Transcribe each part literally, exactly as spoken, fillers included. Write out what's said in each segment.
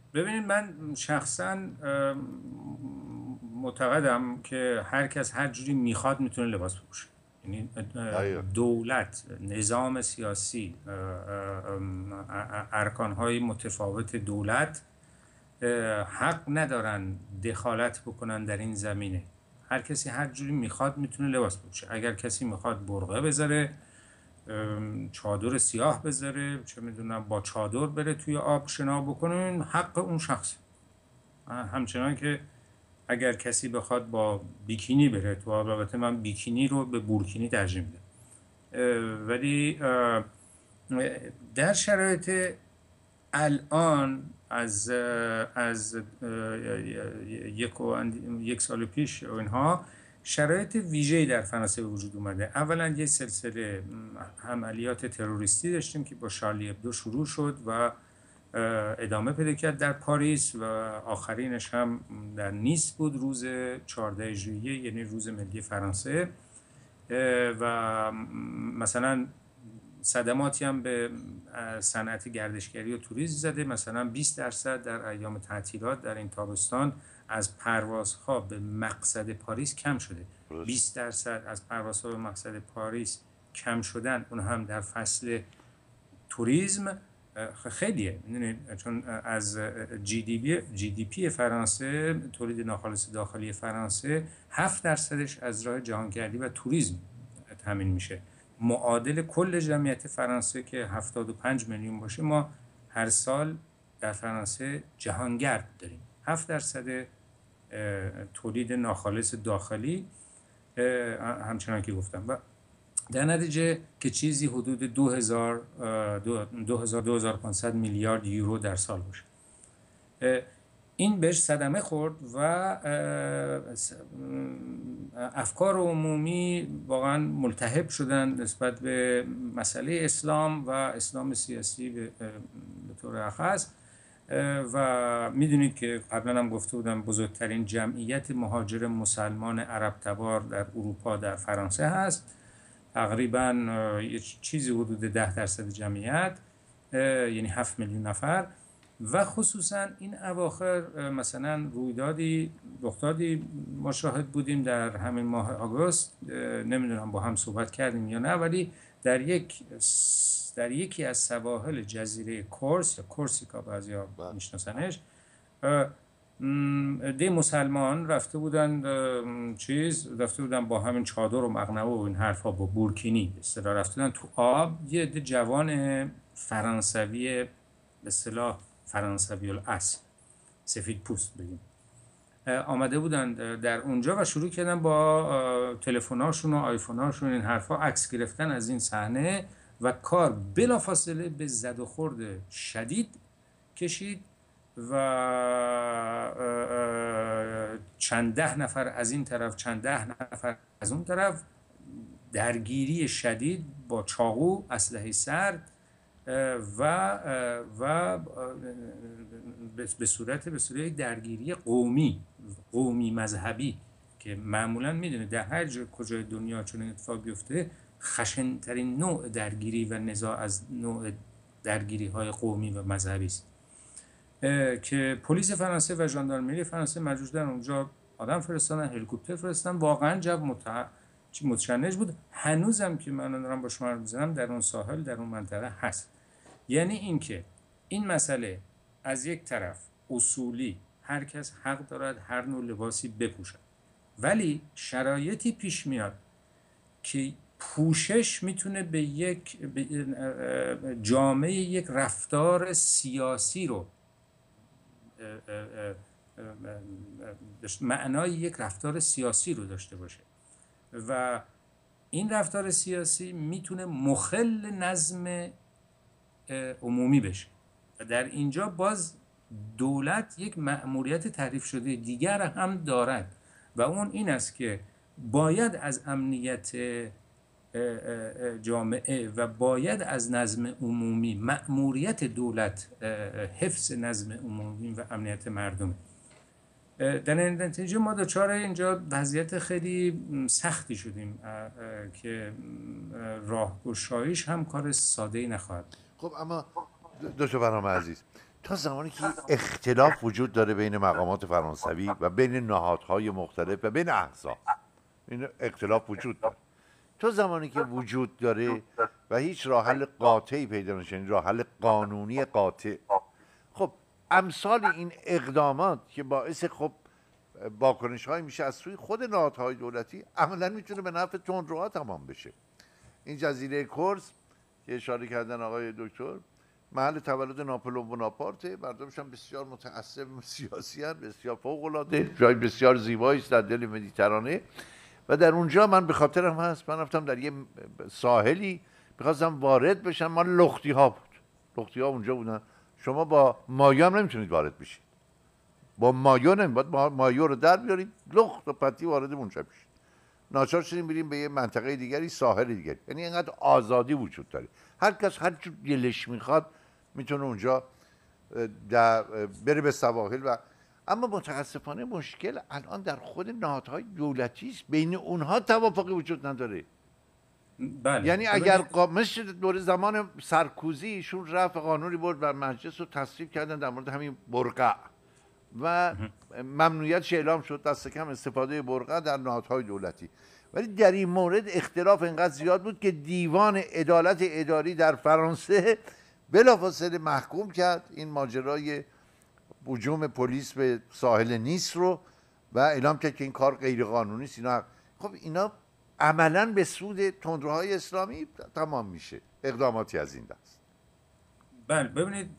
ببینید من شخصا معتقدم که هر کس هر جوری میخواد میتونه لباس بپوشه. یعنی ايوه. دولت، نظام سیاسی، ارکانهای متفاوت دولت حق ندارن دخالت بکنن در این زمینه. هر کسی هر جوری میخواد میتونه لباس بپوشه. اگر کسی میخواد برقع بذاره، چادر سیاه بذاره، چه میدونم با چادر بره توی آب شنا بکنه، حق اون شخص. همچنان که اگر کسی بخواد با بیکینی بره تو آب، البته من بیکینی رو به بورکینی ترجیح میدم، ولی در شرایط الان از از یک, و یک سال پیش و اینها شرایط ویژه‌ای در فرانسه به وجود اومده. اولا یه سلسله عملیات تروریستی داشتیم که با شارلی ابدو شروع شد و ادامه پیدا کرد در پاریس و آخرینش هم در نیس بود روز چهاردهم ژوئیه، یعنی روز ملی فرانسه. و مثلا صدماتی هم به صنعت گردشگری و توریسم زده. مثلا بیست درصد در ایام تعطیلات در این تابستان از پروازها به مقصد پاریس کم شده. بیست درصد از پروازها به مقصد پاریس کم شدن، اون هم در فصل توریسم، خیلیه. چون از جی دی پی جی دی پی فرانسه، تولید ناخالص داخلی فرانسه، هفت درصدش از راه جهانگردی و توریسم تامین میشه. معادل کل جمعیت فرانسه که هفتاد و پنج میلیون باشه، ما هر سال در فرانسه جهانگرد داریم. هفت درصد تولید ناخالص داخلی، همچنان که گفتم، و در نتیجه که چیزی حدود دو هزار دو هزار و پانصد میلیارد یورو در سال باشه. این بهش صدمه خورد و افکار عمومی واقعا ملتهب شدن نسبت به مسئله اسلام و اسلام سیاسی به طور اخص. و میدونید که قبلا هم گفته بودم بزرگترین جمعیت مهاجر مسلمان عرب تبار در اروپا در فرانسه هست، تقریبا یه چیزی حدود ده درصد جمعیت، یعنی هفت میلیون نفر. و خصوصا این اواخر مثلا رویدادی رخدادی ما شاهد بودیم در همین ماه آگوست، نمیدونم با هم صحبت کردیم یا نه، ولی در یک در یکی از سواحل جزیره کورس یا کورسیکا بعضیا میشناسنش، ده مسلمان رفته بودن چیز رفته بودن با همین چادر و مقنعه و این حرفا، با بورکینی به اصطلاح رفته بودن تو آب. یه ده جوان فرانسوی به اصطلاح فرانسوی الاصل، سفید پوست بگیم، آمده بودن در اونجا و شروع کردن با تلفن‌هاشون و آیفون‌هاشون این حرفا عکس گرفتن از این صحنه و کار بلافاصله به زد و خورد شدید کشید و چند ده نفر از این طرف، چند ده نفر از اون طرف، درگیری شدید با چاقو، اسلحه سرد و و به صورت به صورت یک درگیری قومی قومی مذهبی که معمولا میدونه در هر جای کجای دنیا چون اتفاق بیفته خشن‌ترین نوع درگیری و نزاع از نوع درگیری های قومی و مذهبی است، که پلیس فرانسه و ژاندارمری فرانسه مجبور شدن اونجا آدم فرستادن، هلیکوپتر فرستادن. واقعا جو متع... متشنج بود. هنوزم که من دارم با شما میزنم در اون ساحل، در اون منطقه هست. یعنی اینکه این مسئله از یک طرف اصولی هر کس حق دارد هر نوع لباسی بپوشد، ولی شرایطی پیش میاد که پوشش میتونه به یک به جامعه یک رفتار سیاسی رو معنای یک رفتار سیاسی رو داشته باشه و این رفتار سیاسی میتونه مخل نظم عمومی بشه. و در اینجا باز دولت یک مأموریت تعریف شده دیگر هم دارد و اون این است که باید از امنیت جامعه و باید از نظم عمومی، مأموریت دولت حفظ نظم عمومی و امنیت مردم. در نتیجه ما دچار اینجا وضعیت خیلی سختی شدیم که راهگشاییش هم کار ساده‌ای نخواهد. خب اما دکتر فرهام عزیز، تا زمانی که اختلاف وجود داره بین مقامات فرانسوی و بین نهادهای مختلف و بین احزاب، این اختلاف وجود داره. تا زمانی که وجود داره و هیچ راه حل قاطعی پیدا نشه، یعنی راه حل قانونی قاطع، خب امثال این اقدامات که باعث خب واکنش های میشه از سوی خود نهادهای دولتی، عملا میتونه به نفع تندروها تمام بشه. این جزیره کرس که اشاره کردن آقای دکتر، محل تولد ناپلئون بوناپارت، مردمش هم بسیار متعصب سیاسی هستند، بسیار فوق العاده، جای بسیار زیبایی است در دل مدیترانه. و در اونجا من به خاطرم هست، من رفتم در یه ساحلی می‌خواستم وارد بشم، ما لختی ها بود، لختی ها اونجا بودن. شما با مایو هم نمیتونید وارد بشید، با مایو نمیتونید، باید مایو رو در بیارید، لخت و پتی وارد اونجا بشید. ناچار شدیم بریم به یه منطقه دیگری، ساحل دیگری. یعنی اینقدر آزادی وجود داره، هر کس هر چی دلش میخواد میتونه اونجا در بره به سواحل. و اما متاسفانه مشکل الان در خود نهادهای دولتی است، بین اونها توافقی وجود نداره. بله. یعنی اگر قا... مثل دور زمان سرکوزی ایشون رفت قانونی برد بر مجلس رو تصویب کردن در مورد همین برقع و ممنوعیتش اعلام شد، دست کم استفاده برقع در نهادهای دولتی. ولی در این مورد اختلاف اینقدر زیاد بود که دیوان عدالت اداری در فرانسه بلافاصله محکوم کرد این ماجرای هجوم پلیس به ساحل نیس رو و اعلام کرد که این کار غیر قانونی است. اینا خب اینا عملاً به سود تندروهای اسلامی تمام میشه، اقداماتی از این دست. بله ببینید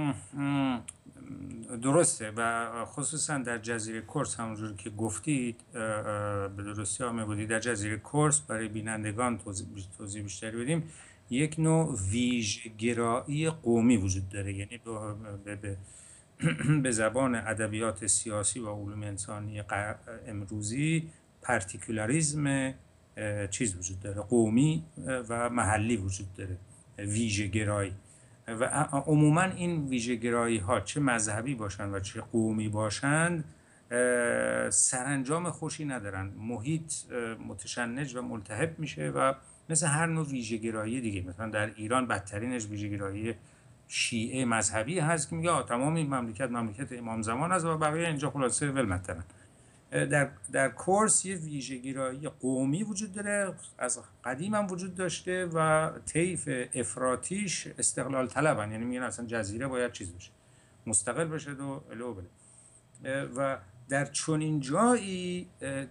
درسته و خصوصا در جزیره کرس همونجور که گفتید به درستی ها میگویید، در جزیره کرس برای بینندگان توضیح, توضیح بیشتری بدیم، یک نوع ویژه‌گرایی قومی وجود داره. یعنی به, به, به زبان ادبیات سیاسی و علوم انسانی امروزی پارتیکولاریسم چیز وجود داره، قومی و محلی وجود داره، ویژه‌گرایی. و عموما این ویژه‌گرایی ها چه مذهبی باشند و چه قومی باشند سرانجام خوشی ندارن، محیط متشنج و ملتهب میشه و مثل هر نوع ویژه‌گرایی دیگه، مثلا در ایران بدترینش ویژه‌گرایی شیعه مذهبی هست که میگه تمام این مملکت مملکت امام زمان است و بقیه اینجا خلاصه ولمترن. در در کورس یه ویژه‌گرایی قومی وجود داره، از قدیم هم وجود داشته و طیف افراطیش استقلال طلبن، یعنی میگن اصلا جزیره باید چیز بشه، مستقل بشه و الو بله. و در چنین جایی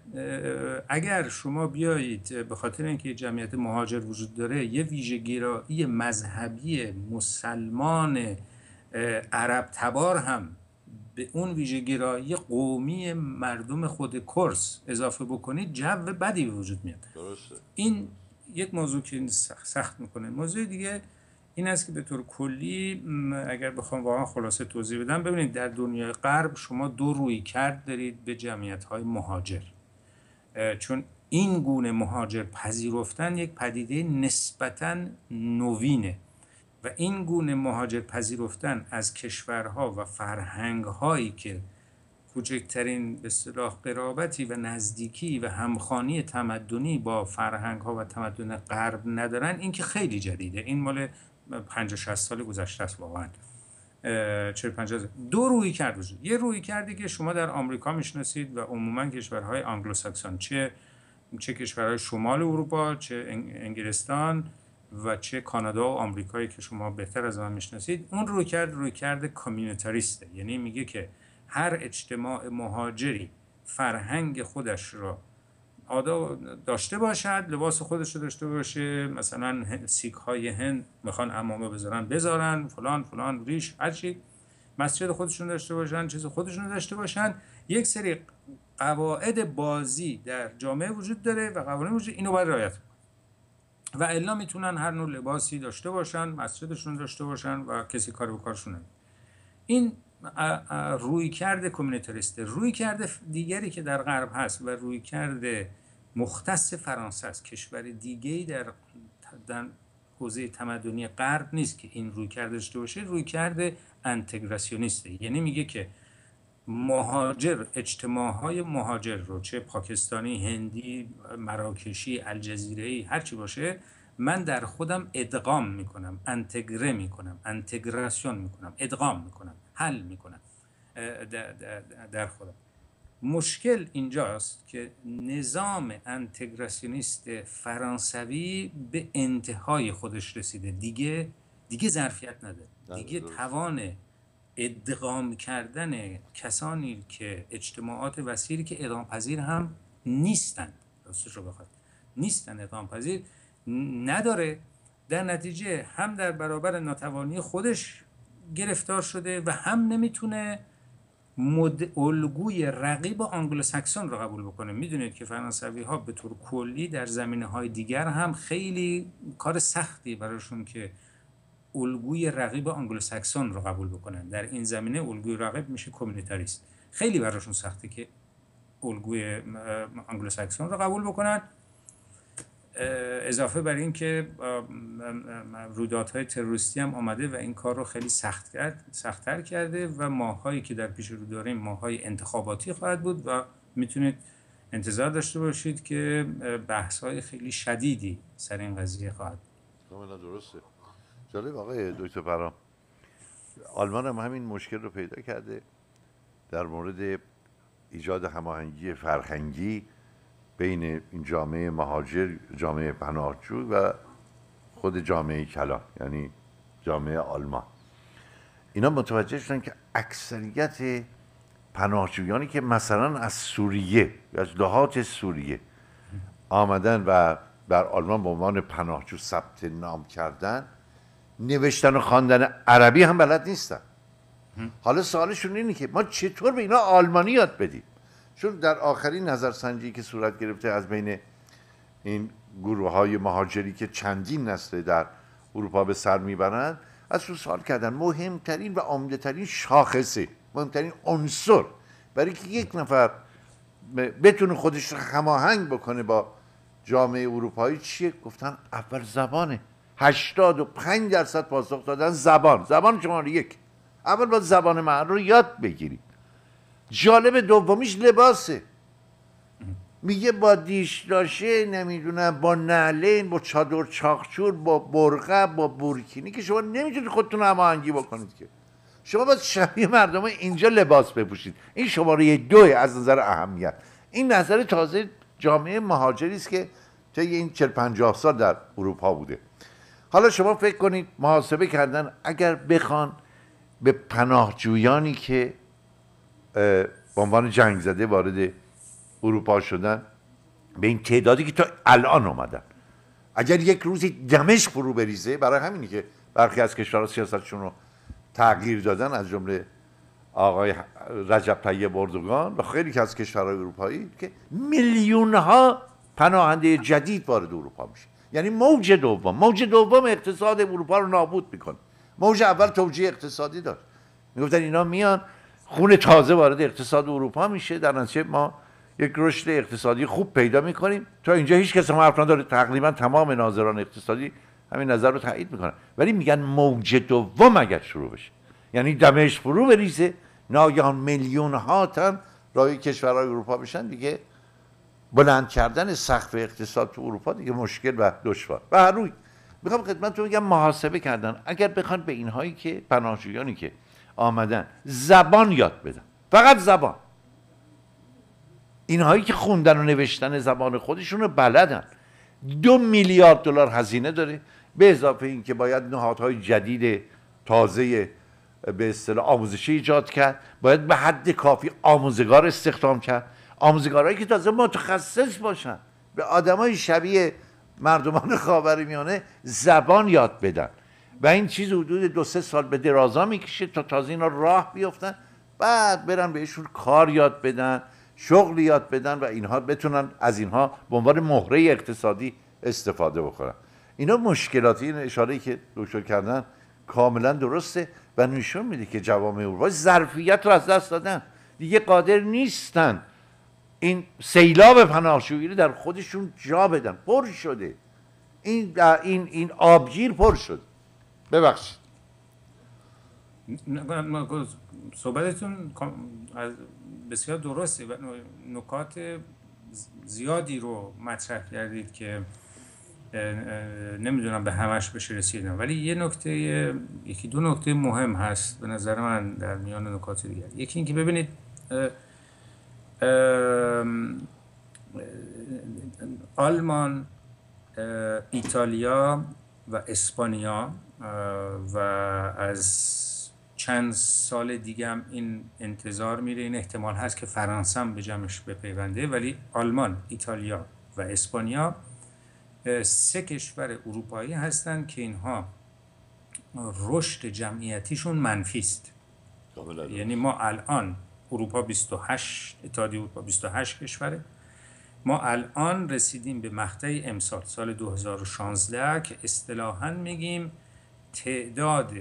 اگر شما بیایید به خاطر اینکه جمعیت مهاجر وجود داره، یه ویژه‌گرایی مذهبی مسلمان عرب تبار هم به اون ویژه‌گرایی قومی مردم خود کرس اضافه بکنید، جو بدی به وجود میاد. درسته. این یک موضوع که سخت میکنه. موضوع دیگه این است که به طور کلی اگر بخوام واقعا خلاصه توضیح بدم، ببینید در دنیای غرب شما دو رویکرد دارید به جمعیت‌های مهاجر، چون این گونه مهاجر پذیرفتن یک پدیده نسبتاً نوینه و این گونه مهاجر پذیرفتن از کشورها و فرهنگ‌هایی که کوچکترین به اصطلاح قرابتی و نزدیکی و همخوانی تمدنی با فرهنگ‌ها و تمدن غرب ندارن، این که خیلی جدیده، این مال پنجاه شصت سال گذشته است واقعا. چهل پنجاه دو روی کرد وجود. یه روی کردی که شما در آمریکا میشناسید و عموما کشورهای آنگلوساکسون، چه چه کشورهای شمال اروپا، چه انگلستان و چه کانادا و آمریکایی که شما بهتر از من میشناسید، اون روی کرد روی کرد کامیونیتاریسته. یعنی میگه که هر اجتماع مهاجری فرهنگ خودش را آداب داشته باشد، لباس خودش رو داشته باشه، مثلا سیک های هند میخوان عمامه بذارن بذارن، فلان فلان ریش هرچی، مسجد خودشون داشته باشن، چیز خودشون داشته باشن. یک سری قواعد بازی در جامعه وجود داره و قوانین وجود، اینو باید رعایت کنن و الا میتونن هر نوع لباسی داشته باشن، مسجدشون داشته باشن و کسی کار به کارشون نمیکنه. این روی کرده کمیونیتاریسته. روی کرده دیگری که در غرب هست و روی کرده مختص فرانسه است، کشور دیگه‌ای در در حوزه تمدنی غرب نیست که این روی کرده داشته باشه، روی کرده انتگراسیونیسته. یعنی میگه که مهاجر، اجتماعهای مهاجر رو، چه پاکستانی، هندی، مراکشی، الجزیره‌ای، هر چی باشه، من در خودم ادغام میکنم، انتگره میکنم، انتگراسیون میکنم، ادغام میکنم، حل میکنم در خودم. مشکل اینجاست که نظام انتگراسیونیست فرانسوی به انتهای خودش رسیده، دیگه دیگه ظرفیت نداره، دیگه توان ادغام کردن کسانی که اجتماعات وسیعی که ادغام پذیر هم نیستند، راستش رو بخواد نیستن ادغام پذیر نداره. در نتیجه هم در برابر ناتوانی خودش گرفتار شده و هم نمیتونه مد... الگوی رقیب آنگلوساکسون رو قبول بکنه. میدونید که فرانسوی ها به طور کلی در زمینه های دیگر هم خیلی کار سختی براشون که الگوی رقیب آنگلوساکسون رو قبول بکنن. در این زمینه الگوی رقیب میشه کمیونیتاریست. خیلی براشون سخته که الگوی آنگلوساکسون رو قبول بکنن. اضافه بر این که رویدادهای تروریستی هم آمده و این کار رو خیلی سخت کرد، سخت‌تر کرده و ماهایی که در پیش رو داریم ماهای انتخاباتی خواهد بود و میتونید انتظار داشته باشید که بحث‌های خیلی شدیدی سر این قضیه خواهد بود. کاملا درسته. جالب آقای دکتر پرام، آلمان هم همین مشکل رو پیدا کرده در مورد ایجاد هماهنگی فرهنگی بین این جامعه مهاجر، جامعه پناهجو و خود جامعه کلان، یعنی جامعه آلمان. اینا متوجه شدن که اکثریت پناهجویانی که مثلا از سوریه یا از دهات سوریه آمدن و در آلمان به عنوان پناهجو ثبت نام کردن، نوشتن و خواندن عربی هم بلد نیستن. حالا سوالشون اینه که ما چطور به اینا آلمانی یاد بدیم؟ چون در آخرین نظرسنجی که صورت گرفته از بین این گروه های مهاجری که چندین نسل در اروپا به سر میبرند، از اون سوال کردن مهمترین و عمده ترین شاخصه، مهمترین عنصر برای که یک نفر بتونه خودش رو هماهنگ بکنه با جامعه اروپایی چیه؟ گفتن اول زبانه. هشتاد و پنج درصد پاسخ دادن زبان. زبان شماره یک. اول باید زبان محل رو یاد بگیرید. جالب دومیش لباسه. میگه با دیشلاشه، نمیدونم با نعلین، با چادر چاخچور، با برقع، با بورکینی که شما نمیتونید خودتون هماهنگی بکنید که. شما باید شبیه مردم اینجا لباس بپوشید. این شماره دو از نظر اهمیت. این نظر تازه جامعه مهاجری است که طی این چهل پنجاه سال در اروپا بوده. حالا شما فکر کنید محاسبه کردن اگر بخوان به پناهجویانی که به عنوان جنگ زده وارد اروپا شدن، به این تعدادی که تا الان اومدن، اگر یک روزی دمشق فرو بریزه، برای همینی که برخی از کشورها سیاستشون رو تغییر دادن، از جمله آقای رجب طیب اردوغان و خیلی که از کشورهای اروپایی، که میلیون ها پناهنده جدید وارد اروپا میشه. یعنی موج دوم، موج دوم اقتصاد اروپا رو نابود میکنه. موج اول توجیه اقتصادی داشت، میگفتن اینا میان خون تازه وارد اقتصاد اروپا میشه، در نتیجه ما یک رشد اقتصادی خوب پیدا میکنیم. تا اینجا هیچ کس هم حرف نداره، تقریبا تمام ناظران اقتصادی همین نظر رو تایید میکنن. ولی میگن موج دوم اگر شروع بشه، یعنی دمشق فرو بریزه، ناگهان میلیون ها تن راه کشورهای اروپا بشن، دیگه بلند کردن سقف اقتصاد تو اروپا دیگه مشکل و دشوار. و هر روی میخوام خدمتتون بگم محاسبه کردن اگر بخوان به اینهایی که پناهجویانی که آمدن زبان یاد بدن، فقط زبان، اینهایی که خوندن و نوشتن زبان خودشون رو بلدن، دو میلیارد دلار هزینه داره، به اضافه این که باید نهادهای جدید تازه به اصطلاح آموزشی ایجاد کرد، باید به حد کافی آموزگار استخدام کرد، آموزگارایی که تازه متخصص باشن، به آدمای شبیه مردمان خاورمیانه زبان یاد بدن. و این چیز حدود دو سه سال به درازا میکشه تا تازه اینا راه بیفتن، بعد برن بهشون کار یاد بدن، شغل یاد بدن و اینها بتونن از اینها به عنوان مهره اقتصادی استفاده بکنن. اینا مشکلاتی، این اشاره‌ای که دکتر کردن کاملا درسته و نشون میده که جوامع اروپا ظرفیت رو از دست دادن، دیگه قادر نیستن این سیلاب پناهجویی رو در خودشون جا بدن. پر شده این این این آبگیر پر شد. ببخشید. صحبتتون بسیار درسته و نکات زیادی رو مطرح کردید که نمیدونم به همش بشه رسیدم، ولی یه نکته، یکی دو نکته مهم هست به نظر من در میان نکات دیگر. یکی این که ببینید آلمان، ایتالیا و اسپانیا و از چند سال دیگه هم این انتظار میره، این احتمال هست که فرانسه هم به جمعش بپیونده، ولی آلمان، ایتالیا و اسپانیا سه کشور اروپایی هستن که اینها رشد جمعیتیشون منفی است. یعنی ما الان اروپا بیست و هشت، اتحادیه اروپا بیست و هشت کشوره، ما الان رسیدیم به مقطع امسال سال دو هزار و شانزده که اصطلاحاً میگیم تعداد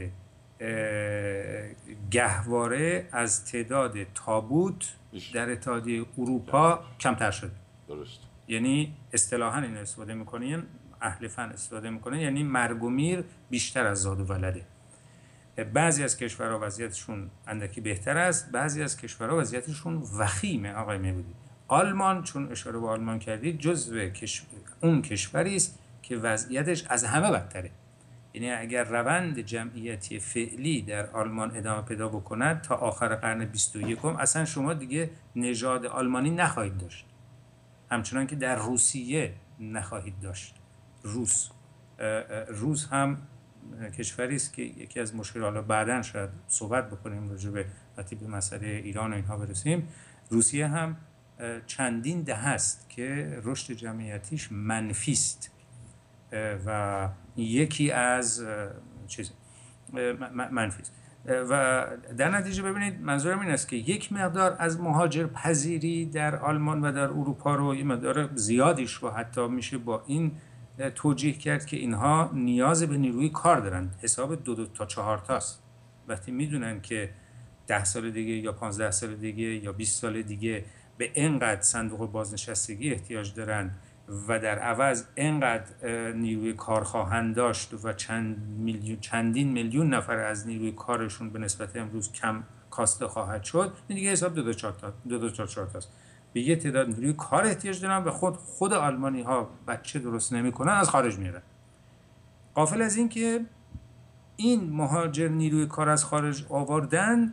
گهواره از تعداد تابوت در اتحادیه اروپا کمتر شده. درست. یعنی اصطلاحاً این استفاده میکنین، اهل فن استفاده میکنن، یعنی مرگ و میر بیشتر از زاد و ولده. بعضی از کشورها وضعیتشون اندکی بهتر است، بعضی از کشورها وضعیتشون وخیمه. آقای میبودی آلمان، چون اشاره به آلمان کردید، جزو کشور اون کشوری است که وضعیتش از همه بدتره. یعنی اگر روند جمعیتی فعلی در آلمان ادامه پیدا بکند تا آخر قرن بیست و یکم اصلا شما دیگه نژاد آلمانی نخواهید داشت، همچنان که در روسیه نخواهید داشت. روس روس هم کشوری است که یکی از مشکلات، بعداً شاید صحبت بکنیم راجع به وقتی به مسئله ایران و اینها برسیم، روسیه هم چندین دهه است که رشد جمعیتیش منفی است و یکی از چیز منفی است. و در نتیجه ببینید منظورم این است که یک مقدار از مهاجر پذیری در آلمان و در اروپا رو، یه مقدار زیادیش رو حتی میشه با این توجیه کرد که اینها نیاز به نیروی کار دارن. حساب دو, دو تا چهار تاست. وقتی میدونن که ده سال دیگه یا پانزده سال دیگه یا بیست سال دیگه به اینقدر صندوق بازنشستگی احتیاج دارن و در عوض اینقدر نیروی کار خواهند داشت و چند میلیون، چندین میلیون نفر از نیروی کارشون به نسبت امروز کم کاسته خواهد شد، این دیگه حساب دو تا چهار تا دو تا چهار تاست. به یه تعداد نیروی کار احتیاج دارن و خود خود آلمانی ها بچه درست نمیکنن، از خارج میرن. غافل از این که این مهاجر نیروی کار از خارج آوردن،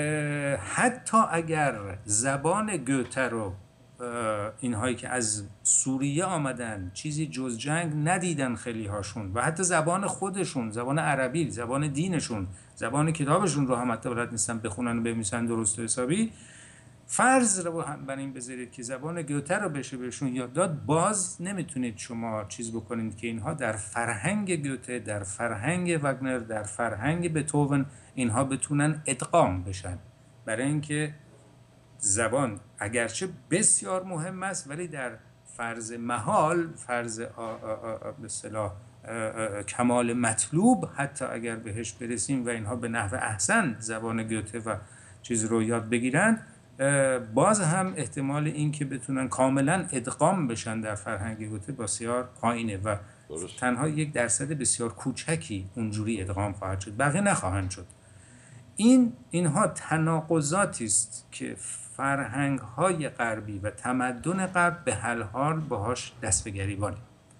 حتی اگر زبان گوته رو اینهایی که از سوریه آمدن چیزی جز جنگ ندیدن خیلی هاشون، و حتی زبان خودشون، زبان عربی، زبان دینشون، زبان کتابشون رو هم حتی بلد نیستن بخونن و بنویسن درست و حسابی، فرض رو هم بر این بذارید که زبان گوته رو بشه بهشون یاد داد، باز نمیتونید شما چیز بکنید که اینها در فرهنگ گوته، در فرهنگ وگنر، در فرهنگ بتوون اینها بتونن ادغام بشن. برای اینکه زبان اگرچه بسیار مهم است، ولی در فرض محال، فرض به اصطلاح کمال مطلوب، حتی اگر بهش برسیم و اینها به نحو احسن زبان گوته و چیز رو یاد بگیرن، باز هم احتمال این که بتونن کاملا ادغام بشن در فرهنگ گوته بسیار پایینه و درست. تنها یک درصد بسیار کوچکی اونجوری ادغام خواهد شد، بقیه نخواهند شد. این اینها تناقضاتی است که فرهنگ های غربی و تمدن غرب به هر حال باهاش دست به گریبانه.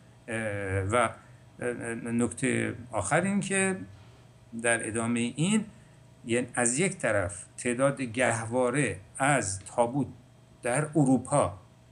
و نکته آخر این که در ادامه این، یعنی از یک طرف تعداد گهواره از تابوت در اروپا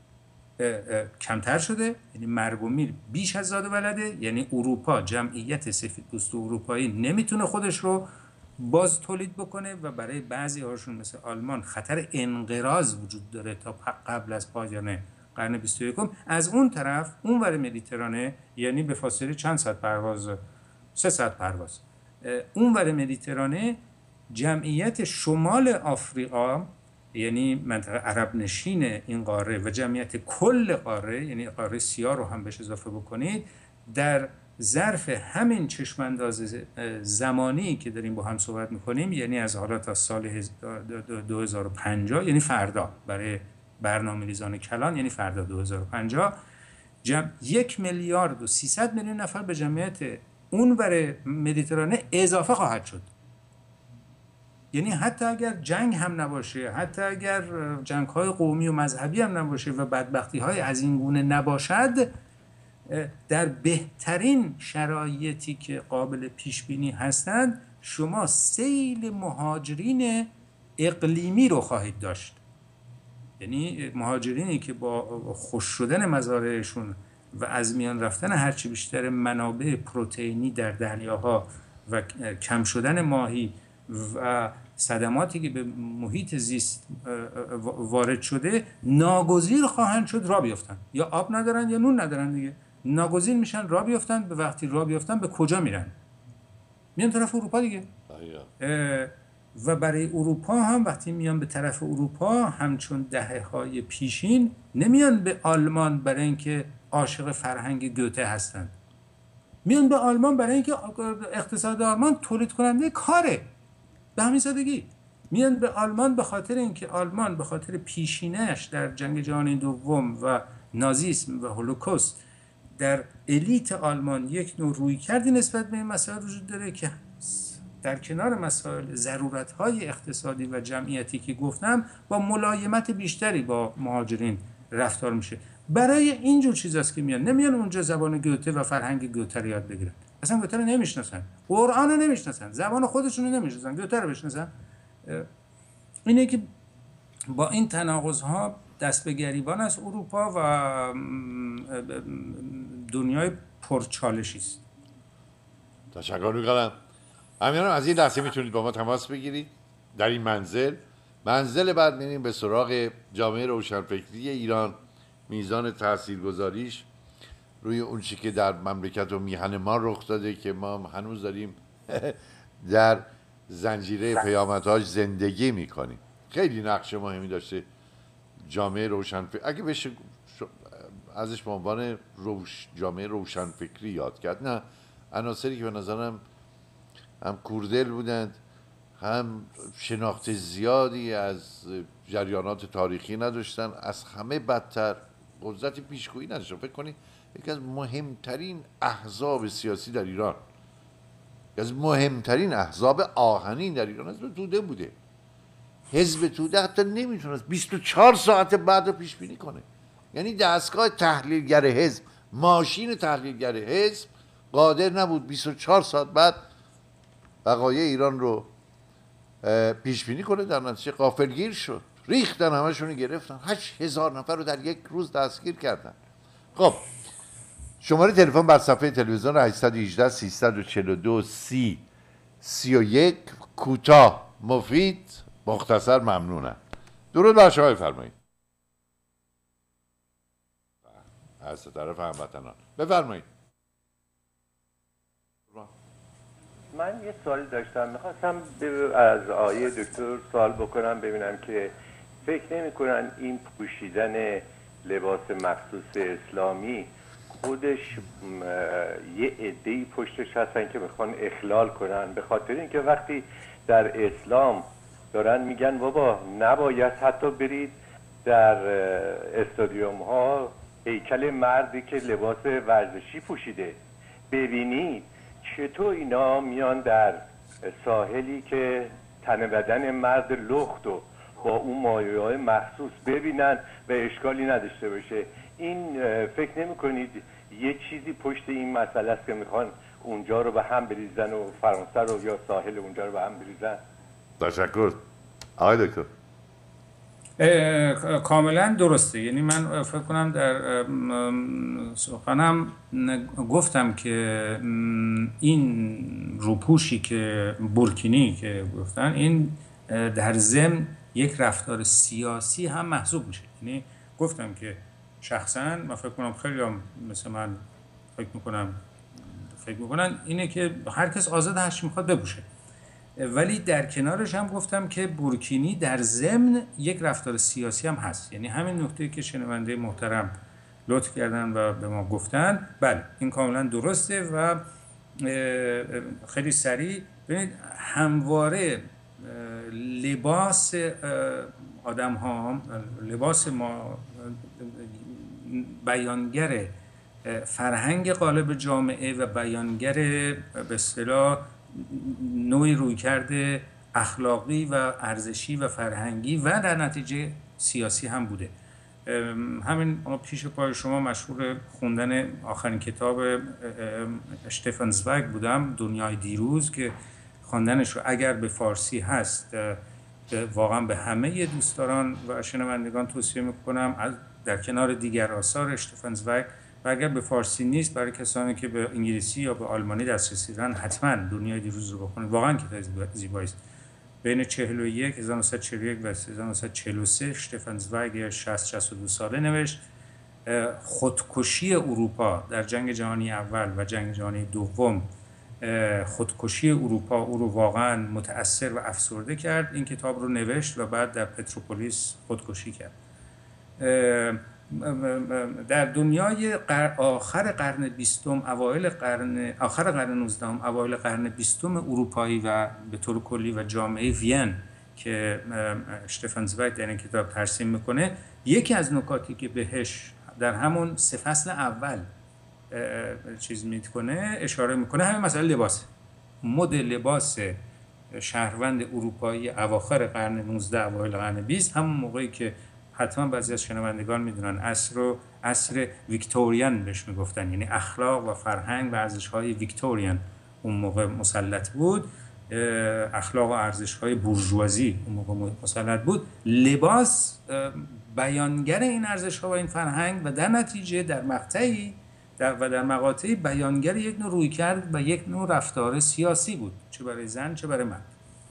کمتر شده، یعنی مرگ و میر بیش از زاد و ولده، یعنی اروپا، جمعیت سفیدپوست اروپایی نمیتونه خودش رو باز تولید بکنه و برای بعضی هاشون مثل آلمان خطر انقراض وجود داره تا قبل از پایان قرن بیست و یکم. از اون طرف اون ور مدیترانه، یعنی به فاصله چند ساعت پرواز، سه ساعت پرواز، اون ور مدیترانه جمعیت شمال آفریقا، یعنی منطقه عرب نشین این قاره، و جمعیت کل قاره، یعنی قاره سیاه رو هم بهش اضافه بکنید، در ظرف همین چشمانداز زمانی که داریم با هم صحبت میکنیم، یعنی از حالا تا سال دو هزار و پنجاه، یعنی فردا، برای برنامه ریزان کلان، یعنی فردا دو هزار و پنجاه، جمع یک میلیارد و سیصد میلیون نفر به جمعیت اون ور مدیترانه اضافه خواهد شد. یعنی حتی اگر جنگ هم نباشه، حتی اگر جنگ‌های قومی و مذهبی هم نباشه و بدبختی‌های از این گونه نباشد، در بهترین شرایطی که قابل پیش بینی هستند شما سیل مهاجرین اقلیمی رو خواهید داشت. یعنی مهاجرینی که با خوش شدن مزارعشون و از میان رفتن هرچی بیشتر منابع پروتئینی در دریاها و کم شدن ماهی و صدماتی که به محیط زیست وارد شده ناگزیر خواهند شد راه بیفتن. یا آب ندارن یا نون ندارن دیگه، ناگزیر میشن راه بیفتن. به وقتی راه بیفتن به کجا میرن؟ میان طرف اروپا دیگه. و برای اروپا هم وقتی میان به طرف اروپا همچون دهه‌های پیشین نمیان به آلمان برای اینکه عاشق فرهنگ گوته هستند، میان به آلمان برای اینکه اقتصاد آلمان تولید کننده کاره. به همین سادگی میان به آلمان به خاطر اینکه آلمان به خاطر پیشینه‌اش در جنگ جهانی دوم و نازیسم و هولوکاست در الیت آلمان یک نوع رویکردی نسبت به این مسائل وجود داره که در کنار مسائل ضرورت‌های اقتصادی و جمعیتی که گفتم با ملایمت بیشتری با مهاجرین رفتار میشه. برای اینجور چیزاست که میان، نمیان اونجا زبان گوته و فرهنگ گوته رو یاد بگیرن. اصلا گوته رو نمیشناسن، قرآن رو نمیشناسن، زبان خودشون رو نمیشناسن، گوته رو بشناسن. اینه که با این تناقض‌ها دست به گریبان از اروپا و دنیای پرچالشی است. تشکر می‌کنم. همینم از این لحظه میتونید با ما تماس بگیرید در این منزل. منزل بعد میریم به سراغ جامعه روشنفکری ایران، میزان تاثیرگذاریش روی اون چیزی که در مملکت و میهن ما رخ داده که ما هنوز داریم در زنجیره پیامدهاش زندگی میکنیم. خیلی نقش مهمی داشته جامعه روشنفکری، اگه بشه ازش به عنوان روش جامعه روشنفکری یاد کرد. نه، عناصری که به نظرم هم کوردل بودند، هم شناخت زیادی از جریانات تاریخی نداشتن، از همه بدتر قدرت پیشگویی نداشتن. فکر کنید یکی از مهمترین احزاب سیاسی در ایران، یکی از مهمترین احزاب آهنین در ایران حزب توده بوده. حزب توده حتی نمیتونست بیست و چهار ساعت بعد رو پیش بینی کنه. یعنی دستگاه تحلیلگر حزب، ماشین تحلیلگر حزب قادر نبود بیست و چهار ساعت بعد وقایع ایران رو پیش بینی کنه. در نتیجه غافلگیر شد، ریختن، همشون رو گرفتن، هشت هزار نفر رو در یک روز دستگیر کردن. خب شماره تلفن بر صفحه تلویزیون هشت یک هشت سیصد و چهل و دو سی سی و یک. کوتاه، مفید، مختصر، ممنونم. درود بر شما بفرمایید. از طرف هموطنان بفرمایید. من یه سوال داشتم، میخواستم از آقای دکتر سوال بکنم ببینم که فکر نمی کنن این پوشیدن لباس مخصوص اسلامی خودش یه عده‌ای پشتش هستن که میخوان اخلال کنن، به خاطر اینکه وقتی در اسلام دارن میگن بابا نباید حتی برید در استادیوم ها هیکل مردی که لباس ورزشی پوشیده ببینید، چطور اینا میان در ساحلی که تن بدن مرد لخت و با اون مایه‌های مخصوص ببینن و اشکالی نداشته باشه؟ این فکر نمی کنید یه چیزی پشت این مسئله است که میخوان اونجا رو به هم بریزن و فرانسه رو یا ساحل اونجا رو به هم بریزن؟ تشکر. آقای دکتر. کاملا درسته. یعنی من فکر کنم در سخنم گفتم که این روپوشی که بورکینی که گفتن این در ضمن یک رفتار سیاسی هم محسوب میشه. یعنی گفتم که شخصا من فکر کنم خیلی هم مثل من فکر میکنم فکر میکنن اینه که هر کس آزاد هر چی میخواد بپوشه، ولی در کنارش هم گفتم که بورکینی در ضمن یک رفتار سیاسی هم هست. یعنی همین نکته که شنونده محترم لطف کردن و به ما گفتن، بله این کاملا درسته و خیلی سریع ببینید همواره لباس آدم ها، لباس ما بیانگر فرهنگ قالب جامعه و بیانگر به اصطلاح نوعی رویکرد اخلاقی و ارزشی و فرهنگی و در نتیجه سیاسی هم بوده. همین پیش پای شما مشهور خوندن آخرین کتاب اشتفان زویگ بودم، دنیای دیروز، که خواندنش رو اگر به فارسی هست واقعا به همه دوستداران و شنوندگان توصیه میکنم، در کنار دیگر آثار اشتفان زویگ. و اگر به فارسی نیست، برای کسانی که به انگلیسی یا به آلمانی دسترسی دارن، حتما دنیای دیروز رو بخونید. واقعا کتاب زیبایی است. بین چهل و یک هزار و نهصد و چهل و یک و هزار و نهصد و چهل و سه اشتفان زویگ شصت شصت و دو ساله نوشت. خودکشی اروپا در جنگ جهانی اول و جنگ جهانی دوم، خودکشی اروپا او رو واقعا متأثر و افسرده کرد. این کتاب رو نوشت و بعد در پتروپولیس خودکشی کرد. در دنیای آخر قرن بیستم، اوایل قرن آخر قرن نوزدهم، اوایل قرن بیستم اروپایی و به طور کلی و جامعه وین که اشتفان زویگ در این کتاب ترسیم میکنه، یکی از نکاتی که بهش در همون سه فصل اول چیز میکنه، اشاره میکنه، همین مسئله لباس، مد لباس شهروند اروپایی اواخر قرن نوزده اوایل قرن بیست، همون موقعی که حتما بعضی از شنوندگان میدونن عصر رو عصر ویکتوریان بهش میگفتن، یعنی اخلاق و فرهنگ و ارزش‌های ویکتوریان اون موقع مسلط بود، اخلاق و ارزش‌های بورژوازی اون موقع مسلط بود. لباس بیانگر این ارزش‌ها و این فرهنگ و در نتیجه در مقطعی در و در مقاطعی بیانگر یک نوع رویکرد و یک نوع رفتار سیاسی بود، چه برای زن چه برای مرد.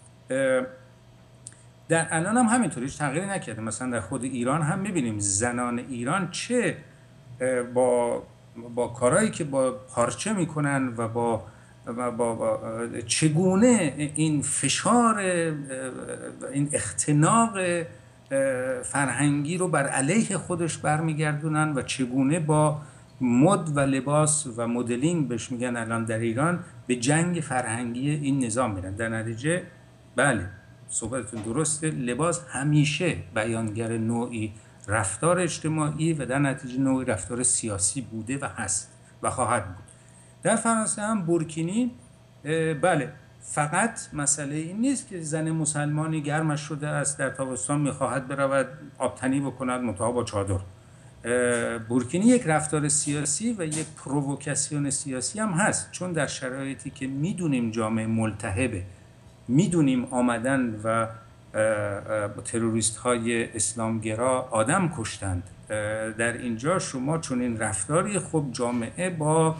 در الان هم همینطوری، هیچ تغییری نکرده. مثلا در خود ایران هم می‌بینیم زنان ایران چه با با کارهایی که با پارچه میکنن و با با, با چگونه این فشار، این اختناق فرهنگی رو بر علیه خودش برمیگردونن و چگونه با مد و لباس و مدلینگ بهش میگن الان در ایران به جنگ فرهنگی این نظام میرن. در نتیجه بله، صحبتتون درسته، لباس همیشه بیانگر نوعی رفتار اجتماعی و در نتیجه نوعی رفتار سیاسی بوده و هست و خواهد بود. در فرانسه هم بورکینی، بله، فقط مسئله این نیست که زن مسلمانی گرمش شده است در تابستان میخواهد برود آبتنی بکند منتها با چادر. بورکینی یک رفتار سیاسی و یک پرووکاسیون سیاسی هم هست، چون در شرایطی که میدونیم جامعه ملتهبه، میدونیم آمدن و تروریست های اسلامگرا آدم کشتند، در اینجا شما چون این رفتاری، خب جامعه با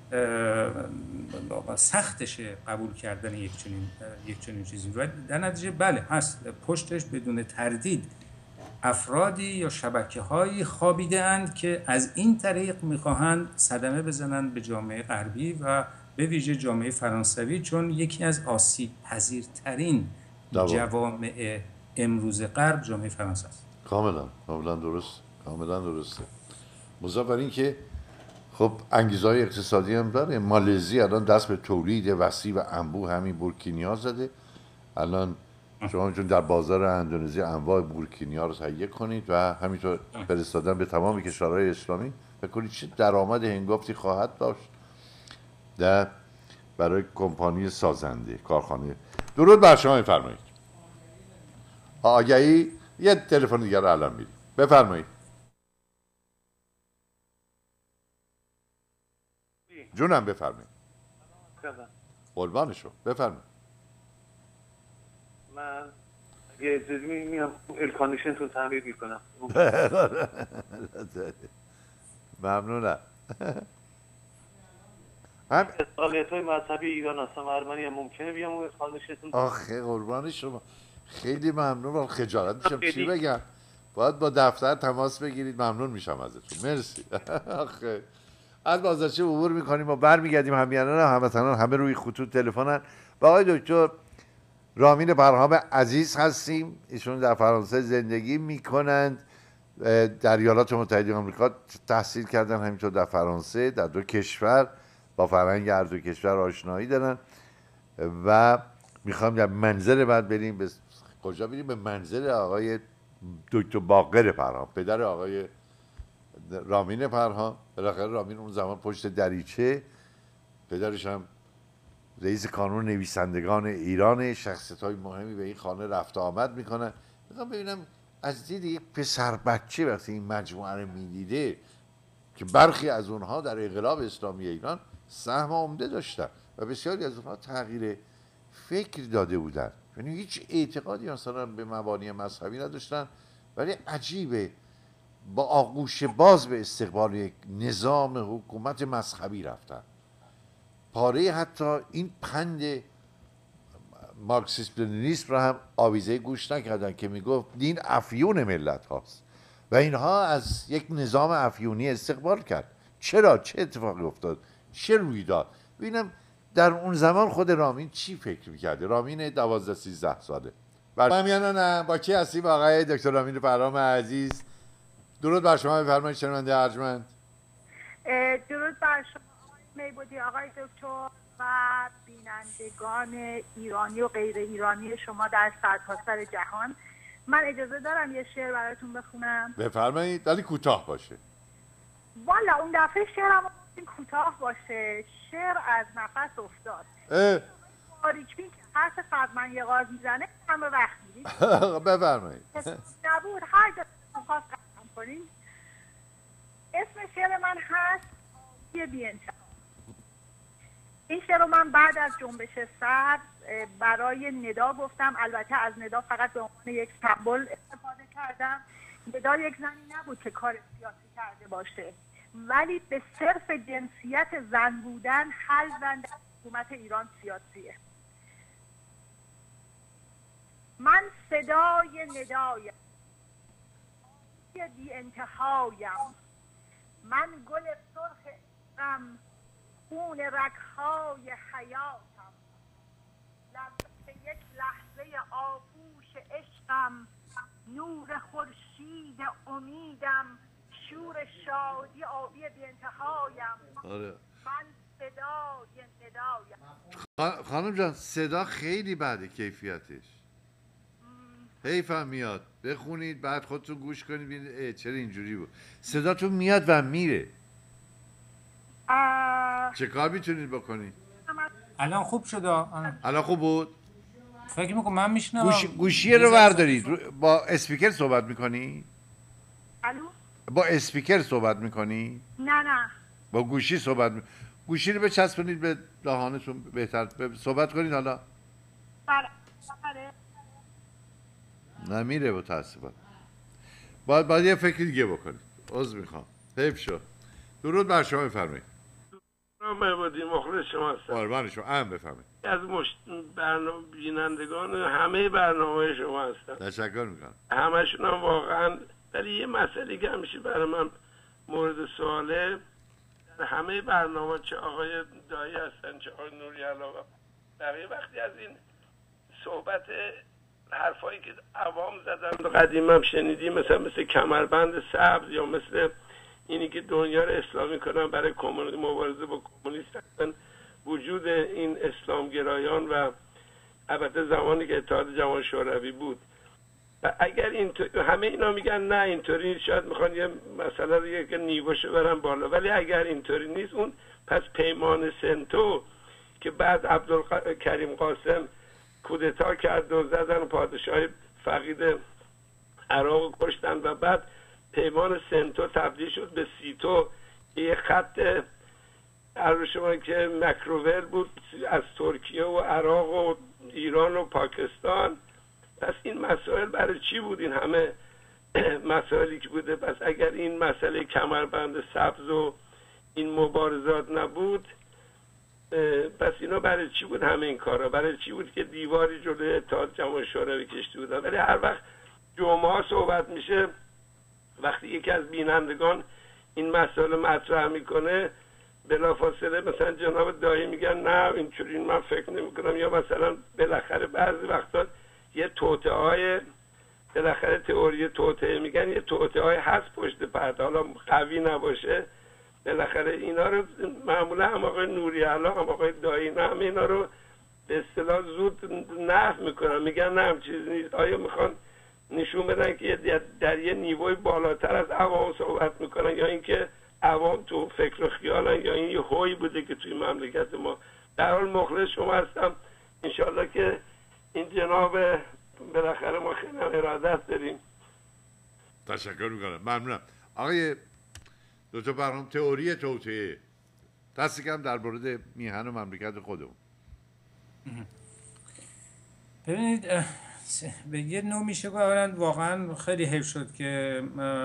سختشه قبول کردن یک چنین یک چنین چیزی و در نتیجه بله هست پشتش بدون تردید افرادی یا شبکه‌هایی خوابیده اند که از این طریق میخواهند صدمه بزنند به جامعه غربی و به ویژه جامعه فرانسوی، چون یکی از آسیب پذیرترین جوامع امروز غرب جامعه فرانسه است. کاملا کاملا درست، کاملا درسته. مضاف بر این که خب انگیزهای اقتصادی هم داره. مالزی الان دست به تولید وسیع و انبوه همین بورکینیا زده. الان شما چون در بازار اندونزی انواع بورکینیا رو تهیه کنید و همینطور فرستادن به تمام کشورهای اسلامی، فکر کنید چه درآمد هنگفتی خواهد داشت در برای کمپانی سازنده کارخانه. درود بر شما، بفرمایید. آگهی یه تلفن دیگر رو الان میدیم، بفرمایید. جونم بفرمایید. قربانشو بفرمایید. من یه اجازه میام الکانیشن رو تعمیر میکنم. ممنونم. هم فعالیت‌های مذهبی ایران هستم ارمنی، هم ممکنه بیام الکانیشن. آخه قربان شما، خیلی ممنون. خجالت میشم چی بگم، باید با دفتر تماس بگیرید. ممنون میشم ازتون، مرسی. آخه از بازارچه عبور میکنیم و برمیگردیم. همیهنان و هموطنان همه روی خطوط تلفنن. با آقای دکتر رامین پرهام عزیز هستیم. ایشون در فرانسه زندگی میکنند، در ایالات متحده آمریکا تحصیل کردن، همینطور در فرانسه، در دو کشور با فرهنگ هر دو کشور آشنایی دارن و میخوام در منزل بعد بریم به کجا بریم؟ به منزل آقای دکتر باقر پرهام، پدر آقای رامین پرهام. بالاخره رامین اون زمان پشت دریچه، پدرش هم رئیس کانون نویسندگان ایران، شخصیت‌های مهمی به این خانه رفت آمد میکنن. میخوام ببینم از دید یک پسر بچه وقتی این مجموعه رو میدیده که برخی از اونها در انقلاب اسلامی ایران سهم عمده داشتن و بسیاری از اونها تغییر فکر داده بودن، یعنی هیچ اعتقادی مثلا به مبانی مذهبی نداشتن، ولی عجیبه با آغوش باز به استقبال یک نظام حکومت مذهبی رفتن. پاره حتی این پند مارکسیسم لنینیسم را هم آویزه گوش نکردن که میگفت دین افیون ملت هاست و اینها از یک نظام افیونی استقبال کرد. چرا؟ چه اتفاقی افتاد؟ چه روی داد؟ ببینم در اون زمان خود رامین چی فکر میکرده؟ رامین دوازده سیزده ساله. برمیانانم با کی هستی؟ با آقای دکتر رامین فرام عزیز. درود بر شما، بفرمایید شنونده ارجمند. درود بر شما آقای میبودی، آقای دکتر و بینندگان ایرانی و غیر ایرانی شما در سرتاسر جهان. من اجازه دارم یه شعر براتون بخونم؟ بفرمایید، ولی کوتاه باشه. والا اون دفعه شعرم کوتاه باشه. شعر از نفس افتاد. باریکبین که حرف فرمان یه غاز میزنه همه وقت میدید. بفرمایید. نبود هر جا خواست قسم کنیم. اسم شعر من هست یه بی‌انتها. این شعر رو من بعد از جنبش سبز برای ندا گفتم. البته از ندا فقط به عنوان یک سمبل استفاده کردم. ندا یک زنی نبود که کار سیاسی کرده باشه، ولی به صرف جنسیت زن بودن هر زن در حکومت ایران سیاسیه. من صدای ندایم، بی انتهایم، من گل سرخ غم، خون رگ‌های حیاتم، لذت یک لحظه آغوش عشقم، نور خورشید امیدم، شور شادی آبی بی انتهایم. آره. من صدای ندایم. خانم جان صدا خیلی بده کیفیتش. حیفم میاد بخونید بعد خودتون گوش کنید ببینید چرا اینجوری بود. صداتون میاد و میره. آه... چه کار میتونید بکنید؟ الان خوب شد. الان خوب بود؟ فکر میکنم من میشنم. گوش... گوشیه رو بردارید. با اسپیکر صحبت میکنی؟ الو؟ با اسپیکر صحبت میکنی؟ نه نه با گوشی صحبت می... گوشی رو بچسبونید به دهانتون بهتر صحبت کنید. حالا بله بله نمیره متاسفانه. باید باید یه فکر دیگه بکنید. عذر میخوام. حیف شد. درود بر شما، بفرمایید. میبودی مخلص شما هستم. قربان شما. ام بفرمایید. از مشت... برنامه بینندگان همه برنامه شما هستم. تشکر میکنم. همشون هم واقعا، ولی یه مسئله که همیشه برای من مورد سواله، در همه برنامه چه آقای دایی هستن چه آقای نوری علاوه بقیه، وقتی از این صحبت حرفایی که عوام زدن و قدیم هم شنیدیم، مثلا مثل کمربند سبز یا مثل اینی که دنیا رو اسلامی کنن برای مبارزه با کمونیست هستن، وجود این اسلامگرایان و البته زمانی که اتحاد جماهیر شوروی بود، و اگر این همه اینا میگن نه اینطوری، شاید میخوان یه مسئله رو یک نیوشو برن بالا، ولی اگر اینطوری نیست، اون پس پیمان سنتو که بعد عبدالکریم قاسم کودتا کرد و زدن پادشاه فقید عراق کشتن و بعد پیمان سنتو تبدیل شد به سیتو، یه خط عرض شما که مکروول بود از ترکیه و عراق و ایران و پاکستان. پس این مسائل برای چی بود؟ این همه مسائلی که بوده، پس اگر این مسئله کمربند سبز و این مبارزات نبود، پس اینا برای چی بود؟ همه این کارا برای چی بود که دیواری جلوی اتحاد جماهیر شوروی کشیده بودن؟ ولی هر وقت جمعه صحبت میشه، وقتی یکی از بینندگان این مسئله مطرح میکنه، بلافاصله مثلا جناب دایی میگن نه اینجوری من فکر نمیکنم، یا مثلا بالاخره بعضی وقتا یه توطئه های بالاخره تئوری توطئه میگن، یه توطئه های هست پشت پرده، حالا قوی نباشه، بالاخره اینا رو معمولا هم آقای نوری علا هم آقای دایی نه همه اینا رو به اصطلاح زود نفی میکنن، میگن نه هم چیز نیست. آیا میخوان نشون بدن که در یه نیروی بالاتر از عوام صحبت میکنن، یا اینکه عوام تو فکر و خیالن، یا این یه هوی بوده که توی مملکت ما؟ در حال مخلص شما هستم. انشالله که این جناب بالاخره ما خیلی ارادت داریم تشکر میکنم، ممنونم. آقای دکتر برهام، تئوری توطئه دست کم در مورد میهن و مملکت خودمون. ببینید به یه نوع میشه که اولا واقعا خیلی حیف شد که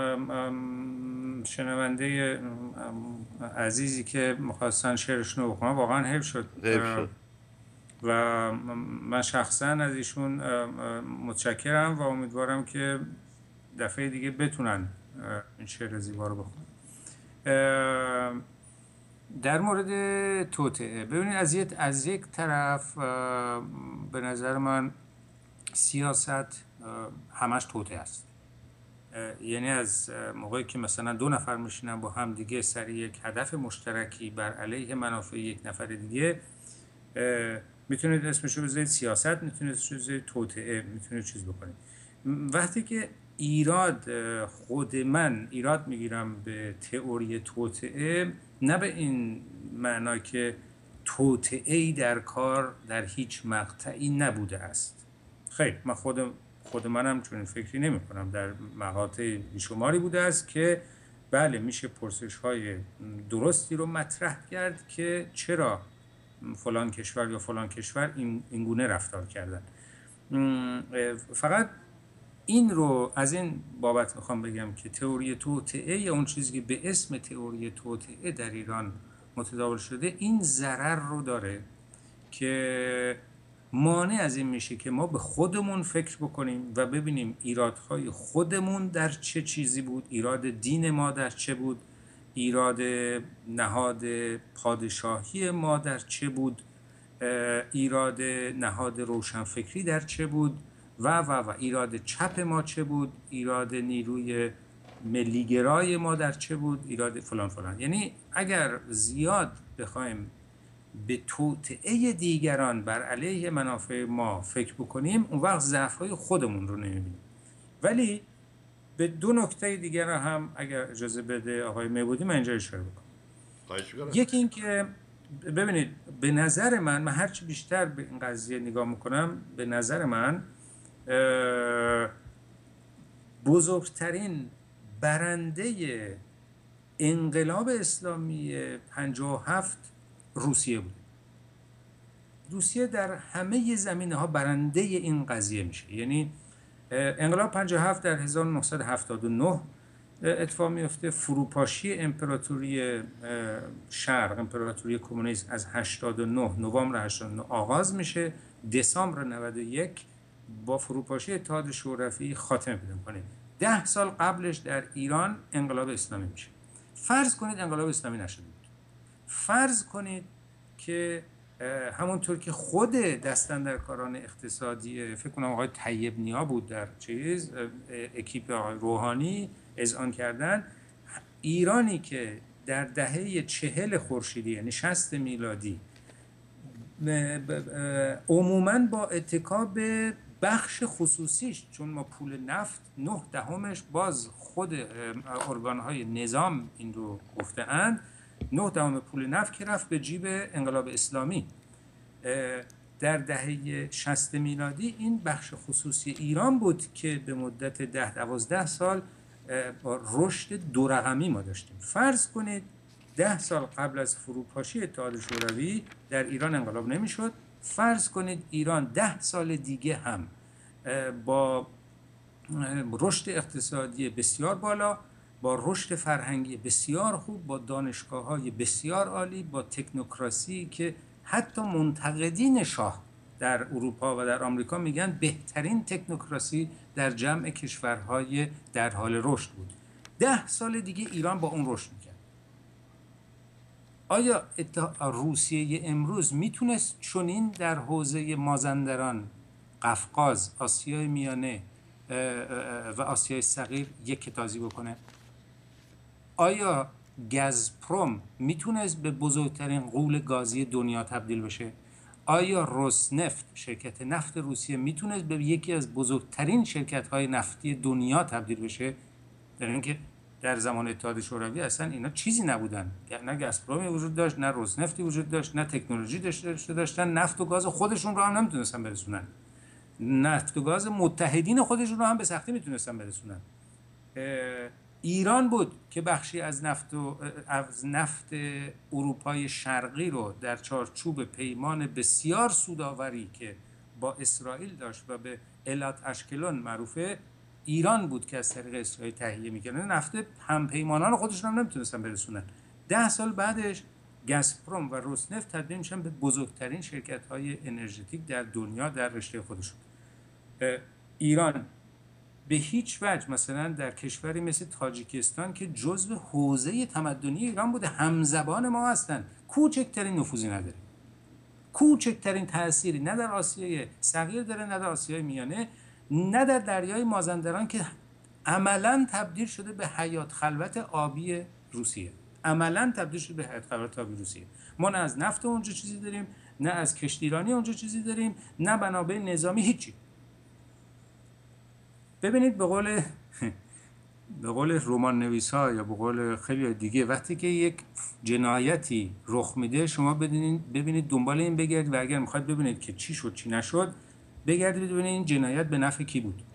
شنونده عزیزی که میخواستن شعرشون رو بخونن واقعا حیف شد. حیف شد و من شخصا از ایشون متشکرم و امیدوارم که دفعه دیگه بتونن این شعر زیبا رو بخونن. در مورد توطئه ببینید از یک از یک طرف به نظر من سیاست همش توطئه است. یعنی از موقعی که مثلا دو نفر میشینن با هم دیگه سر یک هدف مشترکی بر علیه منافع یک نفر دیگه، میتونید اسمشو بذارید سیاست، میتونید اسمشو بذارید توطئه، میتونید چیز بکنید. وقتی که ایراد خود من ایراد میگیرم به تئوری توطئه، نه به این معنا که توطئه‌ای در کار در هیچ مقطعی نبوده است. خیر، من خود خود منم چون فکری نمی کنم. در مقاطع بیشماری بوده است که بله میشه پرسش‌های درستی رو مطرح کرد که چرا فلان کشور یا فلان کشور این اینگونه رفتار کردن. فقط این رو از این بابت میخوام بگم که تئوری توطئه یا اون چیزی که به اسم تئوری توطئه در ایران متداول شده این ضرر رو داره که مانع از این میشه که ما به خودمون فکر بکنیم و ببینیم ایرادهای خودمون در چه چیزی بود، ایراد دین ما در چه بود، ایراد نهاد پادشاهی ما در چه بود، ایراد نهاد روشنفکری در چه بود و و و ایراد چپ ما چه بود، ایراد نیروی ملیگرای ما در چه بود، ایراد فلان فلان. یعنی اگر زیاد بخوایم به توطئه دیگران بر علیه منافع ما فکر بکنیم، اون وقت ضعف‌های خودمون رو نمی‌بینیم. ولی به دو نکته دیگر هم اگر اجازه بده آقای میبودی من اینجا اشاره بکنم. یکی این که ببینید به نظر من من هرچی بیشتر به این قضیه نگاه میکنم، به نظر من بزرگترین برنده انقلاب اسلامی پنجاه و هفت روسیه بود. روسیه در همه زمینه‌ها برنده این قضیه میشه. یعنی انقلاب پنجاه و هفت در هزار و نهصد و هفتاد و نه اتفاق میفته، فروپاشی امپراتوری شرق، امپراتوری کمونیست از هشتاد و نه نوامبر هشتاد و نه آغاز میشه، دسامبر نود و یک با فروپاشی اتحاد شوروی خاتمه پیدا میکنه. ده سال قبلش در ایران انقلاب اسلامی میشه. فرض کنید انقلاب اسلامی نشده بود، فرض کنید که همونطور که خود دستاندرکاران اقتصادی فکر کنم آقای طیب نیا بود در چیز اکیپ آقای روحانی اذعان کردن، ایرانی که در دهه چهل خورشیدی یعنی شصت میلادی عموماً با اتکا به بخش خصوصیش، چون ما پول نفت نه دهمش باز خود ارگانهای نظام این رو گفته اند، نه دهم پول نفت که رفت به جیب انقلاب اسلامی. در دهه شصت میلادی این بخش خصوصی ایران بود که به مدت ده دوازده سال با رشد دو رقمی ما داشتیم. فرض کنید ده سال قبل از فروپاشی اتحاد شوروی در ایران انقلاب نمیشد. فرض کنید ایران ده سال دیگه هم با رشد اقتصادی بسیار بالا، با رشد فرهنگی بسیار خوب، با دانشگاه‌های بسیار عالی، با تکنوکراسی که حتی منتقدین شاه در اروپا و در آمریکا میگن بهترین تکنوکراسی در جمع کشورهای در حال رشد بود. ده سال دیگه ایران با اون رشد میکرد. آیا روسیه امروز میتونست چنین در حوزه مازندران، قفقاز، آسیای میانه و آسیای صغیر یک کتازی بکنه؟ آیا گازپروم میتونست به بزرگترین غول گازی دنیا تبدیل بشه؟ آیا روسنفت، شرکت نفت روسیه، میتونست به یکی از بزرگترین شرکت‌های نفتی دنیا تبدیل بشه؟ در اینکه در زمان اتحاد شوروی اصلا اینا چیزی نبودن، نه گازپرومی وجود داشت، نه روسنفتی وجود داشت، نه تکنولوژی داشته داشتن، نفت و گاز خودشون رو هم نمیتونستن برسونن، نفت و گاز متحدین خودشون رو هم به سختی میتونستن برسونن. ایران بود که بخشی از نفت و از نفت اروپای شرقی رو در چارچوب پیمان بسیار سودآوری که با اسرائیل داشت و به ایلات اشکلون معروفه، ایران بود که از طریق اسرائیل تهیه می‌کردن. نفت هم پیمانان خودشون هم نمیتونستن برسونن. ده سال بعدش گازپروم و روسنفت تبدیل میشن به بزرگترین شرکت‌های انرژتیک در دنیا در رشته خودشون. ایران به هیچ وجه مثلا در کشوری مثل تاجیکستان که جزو حوزه تمدنی ایران بوده، همزبان ما هستن، کوچکترین نفوذی نداره، کوچکترین تأثیری نه در آسیای صغیر داره، نه در آسیای میانه، نه در دریای مازندران که عملاً تبدیل شده به حیات خلوت آبی روسیه. عملاً تبدیل شده به حیات خلوت آبی روسیه. ما نه از نفت اونجا چیزی داریم، نه از کشتیرانی اونجا چیزی داریم، نه منابع نظامی، هیچی. ببینید به قول به قول رمان نویسا یا به قول خیلی دیگه، وقتی که یک جنایتی رخ میده شما ببینید ببینید دنبال این بگردید و اگر میخواید ببینید که چی شد چی نشد، بگردید ببینید این جنایت به نفع کی بود.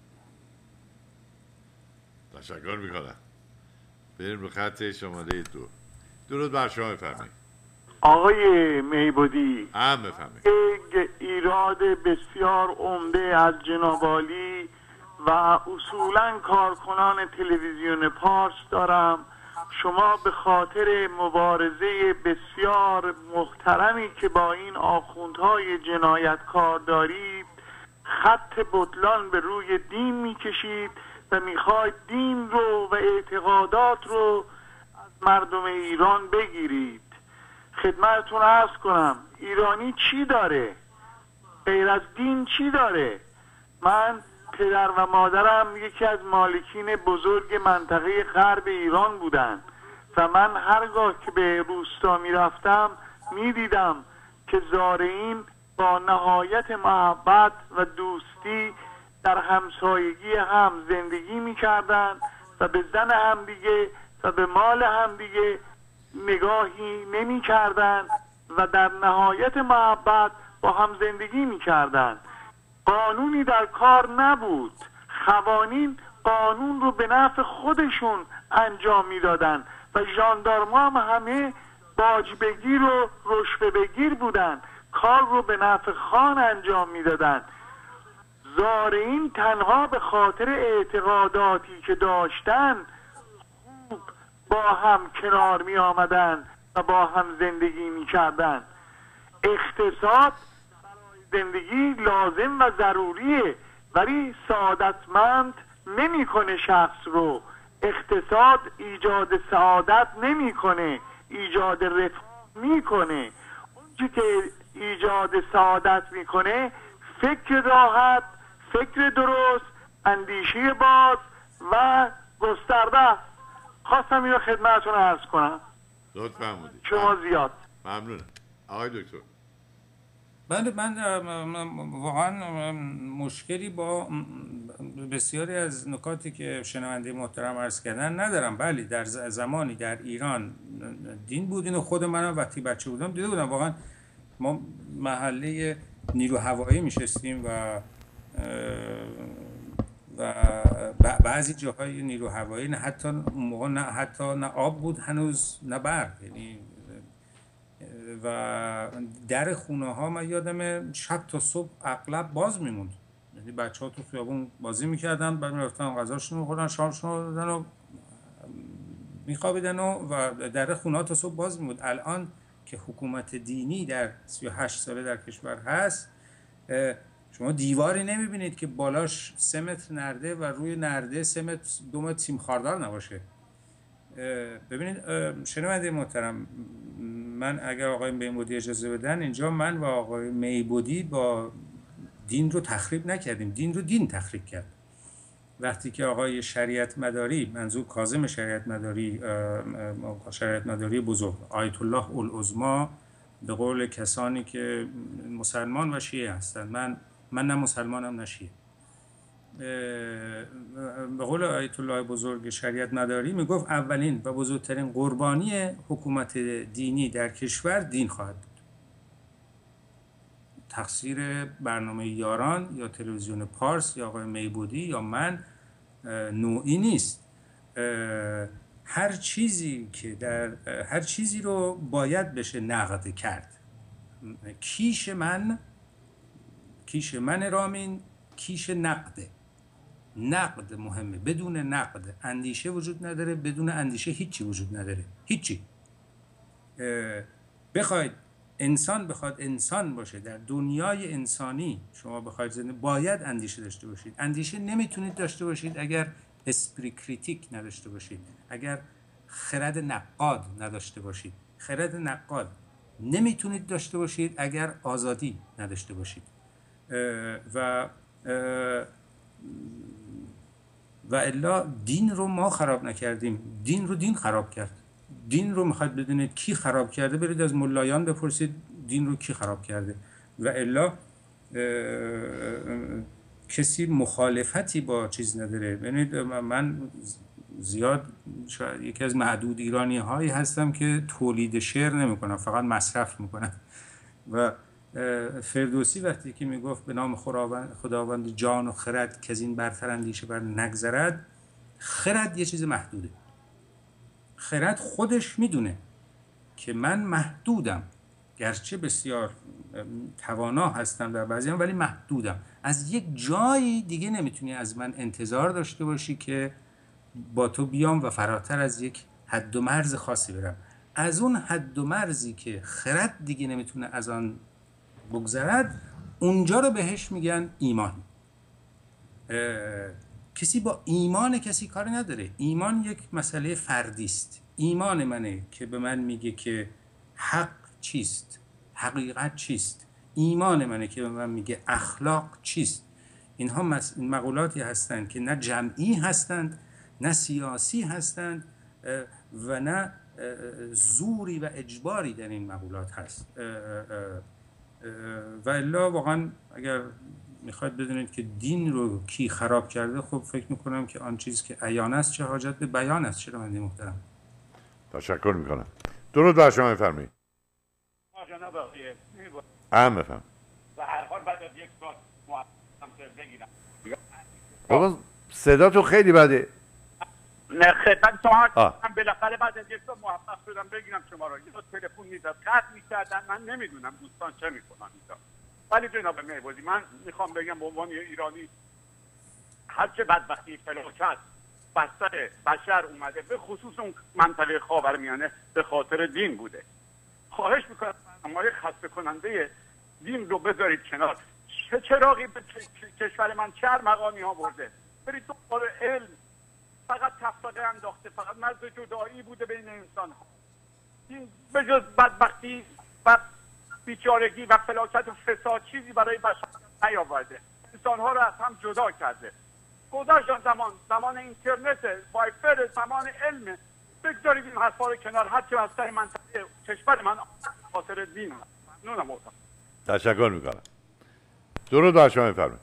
تشکر میکنم. بریم رو خط شماره دو. درود بر شما. بفرمایید آقای میبودی. هم بفرمایید. یک ایراد بسیار عمده از جناب عالی و اصولا کارکنان تلویزیون پارس دارم. شما به خاطر مبارزه بسیار محترمی که با این آخوندهای جنایتکار دارید، خط بطلان به روی دین میکشید و میخواید دین رو و اعتقادات رو از مردم ایران بگیرید. خدمتتون عرض کنم ایرانی چی داره؟ غیر از دین چی داره؟ من پدر و مادرم یکی از مالکین بزرگ منطقه غرب ایران بودن و من هرگاه که به روستا می رفتم می دیدم که زارعین با نهایت محبت و دوستی در همسایگی هم زندگی می کردن و به زن همدیگه و به مال همدیگه نگاهی نمی کردن و در نهایت محبت با هم زندگی می کردن. قانونی در کار نبود. قوانین قانون رو به نفع خودشون انجام میدادن و ژاندارما هم همه باج بگیر و رشوه بگیر بودن، کار رو به نفع خان انجام میدادن. زارعین تنها به خاطر اعتقاداتی که داشتن خوب با هم کنار می آمدن و با هم زندگی می کردن. اقتصاد زندگی لازم و ضروریه ولی سعادتمند نمیکنه شخص رو. اقتصاد ایجاد سعادت نمیکنه، ایجاد رفاه میکنه. اونچه که ایجاد سعادت میکنه فکر راحت، فکر درست، اندیشه باز و گسترده. خواستم اینو خدمتتون عرض کنم. لطف فرمودید. شما زیاد ممنونم. آقای دکتر. من من واقعا مشکلی با بسیاری از نکاتی که شنونده محترم عرض کردن ندارم. بله در زمانی در ایران دین بود، اینو خود منم وقتی بچه بودم دیده بودم. واقعا ما محله نیرو هوایی میشستیم و و بعضی جاهای نیرو هوایی نه حتی اون موقع نه حتی نه آب بود هنوز نه برق، یعنی و در خونه ها من یادم شب تا صبح اغلب باز میموند. یعنی بچه ها تو خیابون بازی میکردن، بعد میرفتن غذاشون میخوردن، شامشون رو دادن و میخوابیدن و, و در خونه ها تا صبح باز میموند. الان که حکومت دینی در سی و هشت ساله در کشور هست، شما دیواری نمیبینید که بالاش سه متر نرده و روی نرده سه متر دو متر سیم خاردار نباشه. ببینید شنونده محترم، من اگر آقای میبودی اجازه بدن، اینجا من و آقای میبودی با دین رو تخریب نکردیم، دین رو دین تخریب کرد. وقتی که آقای شریعت مداری، منظور کاظم شریعت مداری، شریعت مداری بزرگ، آیت الله العظمی، به قول کسانی که مسلمان و شیعه هستند، من من نه مسلمانم نه شیعه، به قول آیت الله بزرگ شریعت مداری میگفت اولین و بزرگترین قربانی حکومت دینی در کشور دین خواهد بود. تقصیر برنامه یاران یا تلویزیون پارس یا آقای میبودی یا من نوعی نیست. هر چیزی که در هر چیزی رو باید بشه نقد کرد. کیش من کیش من رامین کیش نقده. نقد مهمه. بدون نقد اندیشه وجود نداره، بدون اندیشه هیچی وجود نداره، هیچی. بخواید انسان بخواد انسان باشه در دنیای انسانی، شما بخواید زنده باید اندیشه داشته باشید. اندیشه نمیتونید داشته باشید اگر اسپری کریتیک نداشته باشید، اگر خرد نقاد نداشته باشید. خرد نقاد نمیتونید داشته باشید اگر آزادی نداشته باشید. و و الا دین رو ما خراب نکردیم، دین رو دین خراب کرد. دین رو میخواید بدونید کی خراب کرده، برید از ملایان بپرسید دین رو کی خراب کرده. و الا کسی مخالفتی با چیز نداره. ببینید من زیاد شاید یکی از معدود ایرانی هایی هستم که تولید شعر نمی کنم، فقط مصرف میکنم. و فردوسی وقتی که میگفت به نام خداوند جان و خرد که از این برتر اندیشه بر نگذرد، خرد یه چیز محدوده. خرد خودش میدونه که من محدودم، گرچه بسیار توانا هستم در بعضی هم، ولی محدودم. از یک جایی دیگه نمیتونی از من انتظار داشته باشی که با تو بیام و فراتر از یک حد و مرز خاصی برم. از اون حد و مرزی که خرد دیگه نمیتونه از آن بگذرد، اونجا رو بهش میگن ایمان. کسی با ایمان کسی کار نداره. ایمان یک مسئله فردی است. ایمان منه که به من میگه که حق چیست، حقیقت چیست. ایمان منه که به من میگه اخلاق چیست. اینها مقولاتی هستند که نه جمعی هستند، نه سیاسی هستند و نه زوری و اجباری در این مقولات هست. و الا واقعا اگر میخواید بدونید که دین رو کی خراب کرده، خب فکر میکنم که آن چیز که عیان است چه حاجت به بیان است. چرا من محترم تشکر میکنم. درود بر شما بفرمایید. جناب آقای ام بفرمایید. و هر حال بعد از یک سال موفق بگیرم. بابا صدا تو خیلی بده. نه خدمت شما هم بالاخره بعد از یک سال موفق شدم بگیرم شما رو. یه تلفن میزد قطع میکردن، من نمیدونم دوستان چه میکنن اینجا. ولی جناب مهبازی من میخوام بگم به عنوان ایرانی، هرچه بدبختی فلاکت بر سر بشر اومده، به خصوص اون منطقه خاورمیانه، به خاطر دین بوده. خواهش میکنم برنامه‌های خسته کننده دین رو بذارید کنار. چه چراغی به کشور من چه مقامی ها برده. برید دنبال علم. فقط تفرقه انداخته، فقط مرز جدایی بوده بین انسان ها. این به جز بدبختی و بیچارگی و فلاکت و فساد چیزی برای بشر نیاورده. انسان ها رو از هم جدا کرده. گذشت زمان، زمان اینترنت، وایفر، زمان علم. بگذارید این حرفا رو کنار. هرچه از سر منطقه کشور من خاطر دین هست. ممنونم محترم. تشکر میکنم. درود بر شما بفرمایید.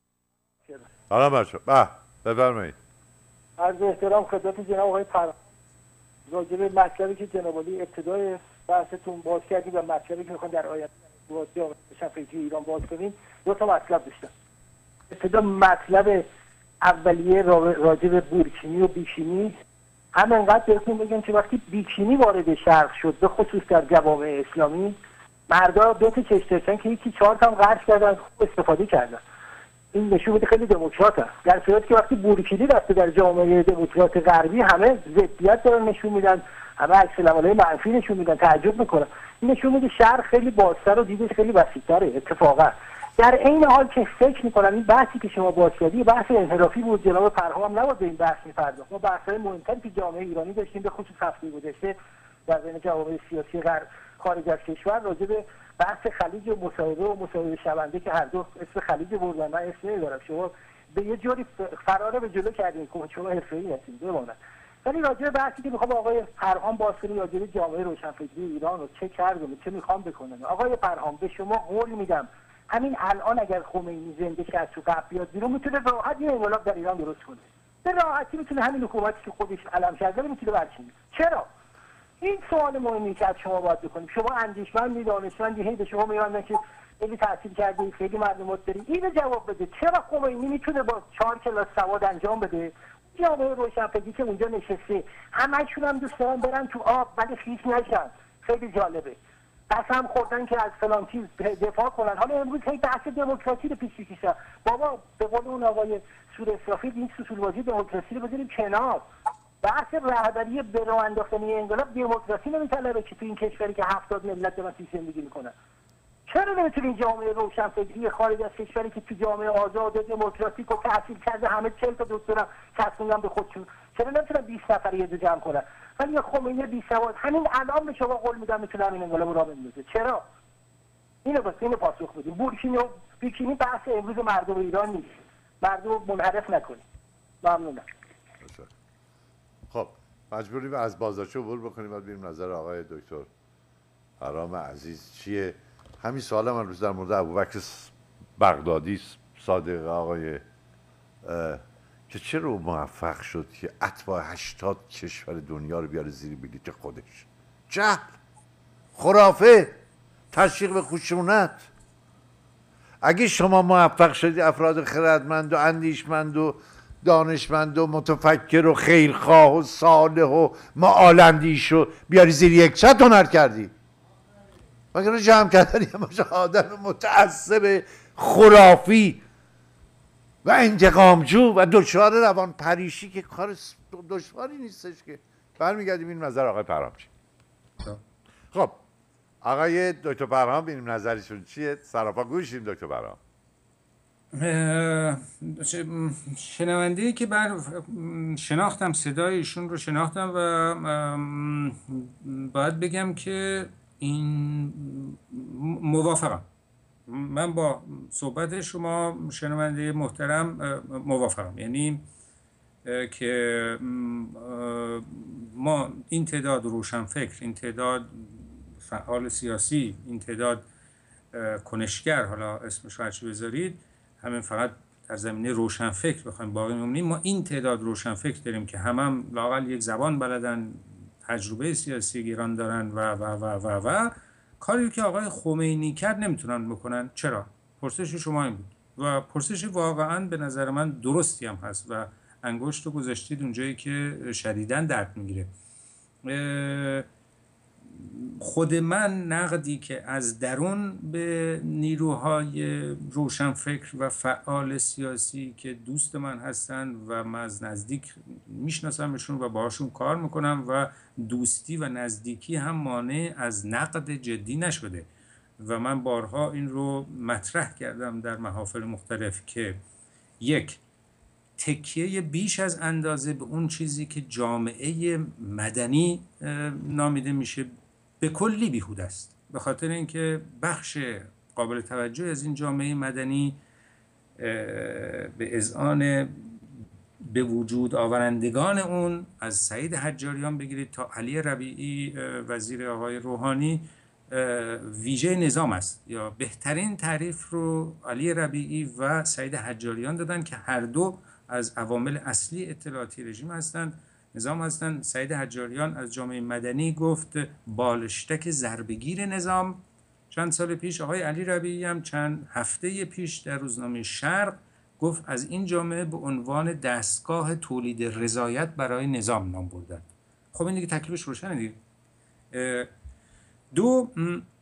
سلام بر شما. بفرمایید. عرض احترام خدمت جناب آقای فرهام. راجع به مطلبی که جناب عالی ابتدای بحثتون باز کردید و مطلبی که میخوان در آینده واسه شفافیتی ایران باز کنیم، دو تا مطلب داشتم. ابتدا مطلب اولیه راجع به بورکینی و بیکینی، هم انقدر بهتون بگم که وقتی بیکینی وارد شرق شد، به خصوص در جوامع اسلامی، مردا دو تا چشم داشتن که یکی چهار تا هم قرض کردن، خوب استفاده کردن. این نشون میده خیلی دموکرات هست. در صورتی که وقتی بورکینی رفته در جامعه دموکرات غربی، همه ضدیت دارن نشون میدن، همه عکس العملای منفی نشون میدن، تعجب میکنن. این نشون میده شرق خیلی بازتر و دیدش خیلی وسیع‌تره. اتفاقا در عین حال که فکر میکنم این بحثی که شما باز کردی بحث انحرافی بود، جناب فرهام هم نباید به این بحث می‌پرداخت. ما بحث‌های مهمتری که جامعه ایرانی داشتیم، به خصوص هفته گذشته در بین جوامع سیاسی غرب خارج از کشور، راجع به بحث خلیج و مصاحبه و مصاحبه شونده که هر دو اسم خلیج بردن. من اسم نمی‌دارم، شما به یه جوری فراره به جلو کردین که شما حرفه‌ای هستید بماند. ولی راجع به بحثی که میخوام آقای فرهام باز کنه، راجع به جامعه روشنفکری ایران و چه کرده و چه میخوام بکنن. آقای فرهام به شما قول میدم همین الان اگر خمینی زنده شه از تو قبل بیاد بیرون، میتونه راحت یه انقلاب در ایران درست کنه. به راحتی میتونه همین حکومتی که خودش علم کرده میتونه برچینه. چرا؟ این سوال مهمی که از شما باید بکنیم. شما اندیشمند، دانشمند، هی به شما میگن که خیلی تحصیل کردی، خیلی معلومات داری، اینو جواب بده. چرا خمینی میتونه با چهار کلاس سواد انجام بده؟ جامعه روشنفکری که اونجا نشسته همه‌شون هم دوست دارن برن تو آب ولی خیس نشن. خیلی جالبه. قسم خوردن که از فلان چیز دفاع کنن. حالا امروز هی بحث دموکراسی رو پیش کشیدن. بابا به قول اون آقای سور اسرافیل این سوسولبازی دموکراسی رو بذاریم کنار. بحث رهبری به راه انداختنی انقلاب دموکراسی نمیطلبه که تو این کشوری که هفتاد ملت دارن توش زندگی میکنن. چرا نمیتونه این جامعه روشنفکری خارج از کشوری که تو جامعه آزاد دموکراتیک و تحصیل کرده همه چهل تا دکترا چسبوندن به خودشون، چرا نمیتونن بیست نفر یه جا جمع کنن؟ ولی یه خمینی بی سواد همین الان به شما قول میدم میتونه همین انقلاب را بندازه. چرا؟ اینو بس اینو پاسخ بدیم. بورکینی و بیکینی بحث امروز مردم ایران نیست. مردم منحرف نکنید. ممنونم. خب مجبوریم از بازداشت عبور بکنیم، بعد بریم نظر آقای دکتر پرام عزیز چیه. همین سوال من روز در مورد ابوبکر بغدادی صادق آقای که چرا موفق شد که اتباع هشتاد کشور دنیا رو بیاره زیر بلیط خودش. جهل، خرافه، تشویق به خشونت. اگه شما موفق شدی افراد خردمند و اندیشمند و دانشمند و متفکر و خیرخواه و صالح و معالندیش رو بیاری زیر یک چت هنر کردی. مگر جمع کردن یه مش آدم متعصب خرافی و انتقامجو و دچار روان پریشی که کار دشواری نیستش که. برمیگردیم این نظر آقای پرهامچی. خب آقای دکتر پرهام ببینیم نظرشون چیه. سراپا گوشیم دکتر پرهام. شنونده که بر شناختم صدای ایشون رو شناختم و باید بگم که این موافقم. من با صحبت شما شنونده محترم موافقم. یعنی که ما این تعداد روشنفکر، این تعداد فعال سیاسی، این تعداد کنشگر، حالا اسمش رو هرچی بذارید، همین فقط در زمینه روشنفکر بخوایم باقی بمونیم، ما این تعداد روشنفکر داریم که هم هم لااقل یک زبان بلدن، تجربه سیاسی گیران دارن و و و و و کاری که آقای خمینی کرد نمیتونن بکنن. چرا؟ پرسش شما این بود و پرسش واقعا به نظر من درستی هم هست و انگشت رو گذاشتید اونجایی که شدیداً درد میگیره. خود من نقدی که از درون به نیروهای روشنفکر و فعال سیاسی که دوست من هستن و من از نزدیک میشناسمشون و باهاشون کار میکنم و دوستی و نزدیکی هم مانع از نقد جدی نشده و من بارها این رو مطرح کردم در محافل مختلف که یک، تکیه بیش از اندازه به اون چیزی که جامعه مدنی نامیده میشه به کلی بیهوده است، به خاطر اینکه بخش قابل توجه از این جامعه مدنی به اذعان به وجود آورندگان اون از سعید حجاریان بگیرید تا علی ربیعی وزیر آقای روحانی ویژه نظام است، یا بهترین تعریف رو علی ربیعی و سعید حجاریان دادن که هر دو از عوامل اصلی اطلاعاتی رژیم هستند، نظام هستند. سعید حجاریان از جامعه مدنی گفت بالشتک ضربگیر نظام چند سال پیش. آقای علی ربیعی هم چند هفته پیش در روزنامه شرق گفت از این جامعه به عنوان دستگاه تولید رضایت برای نظام نام بردن. خب این دیگه تکلیفش روشنه دیگه. دو،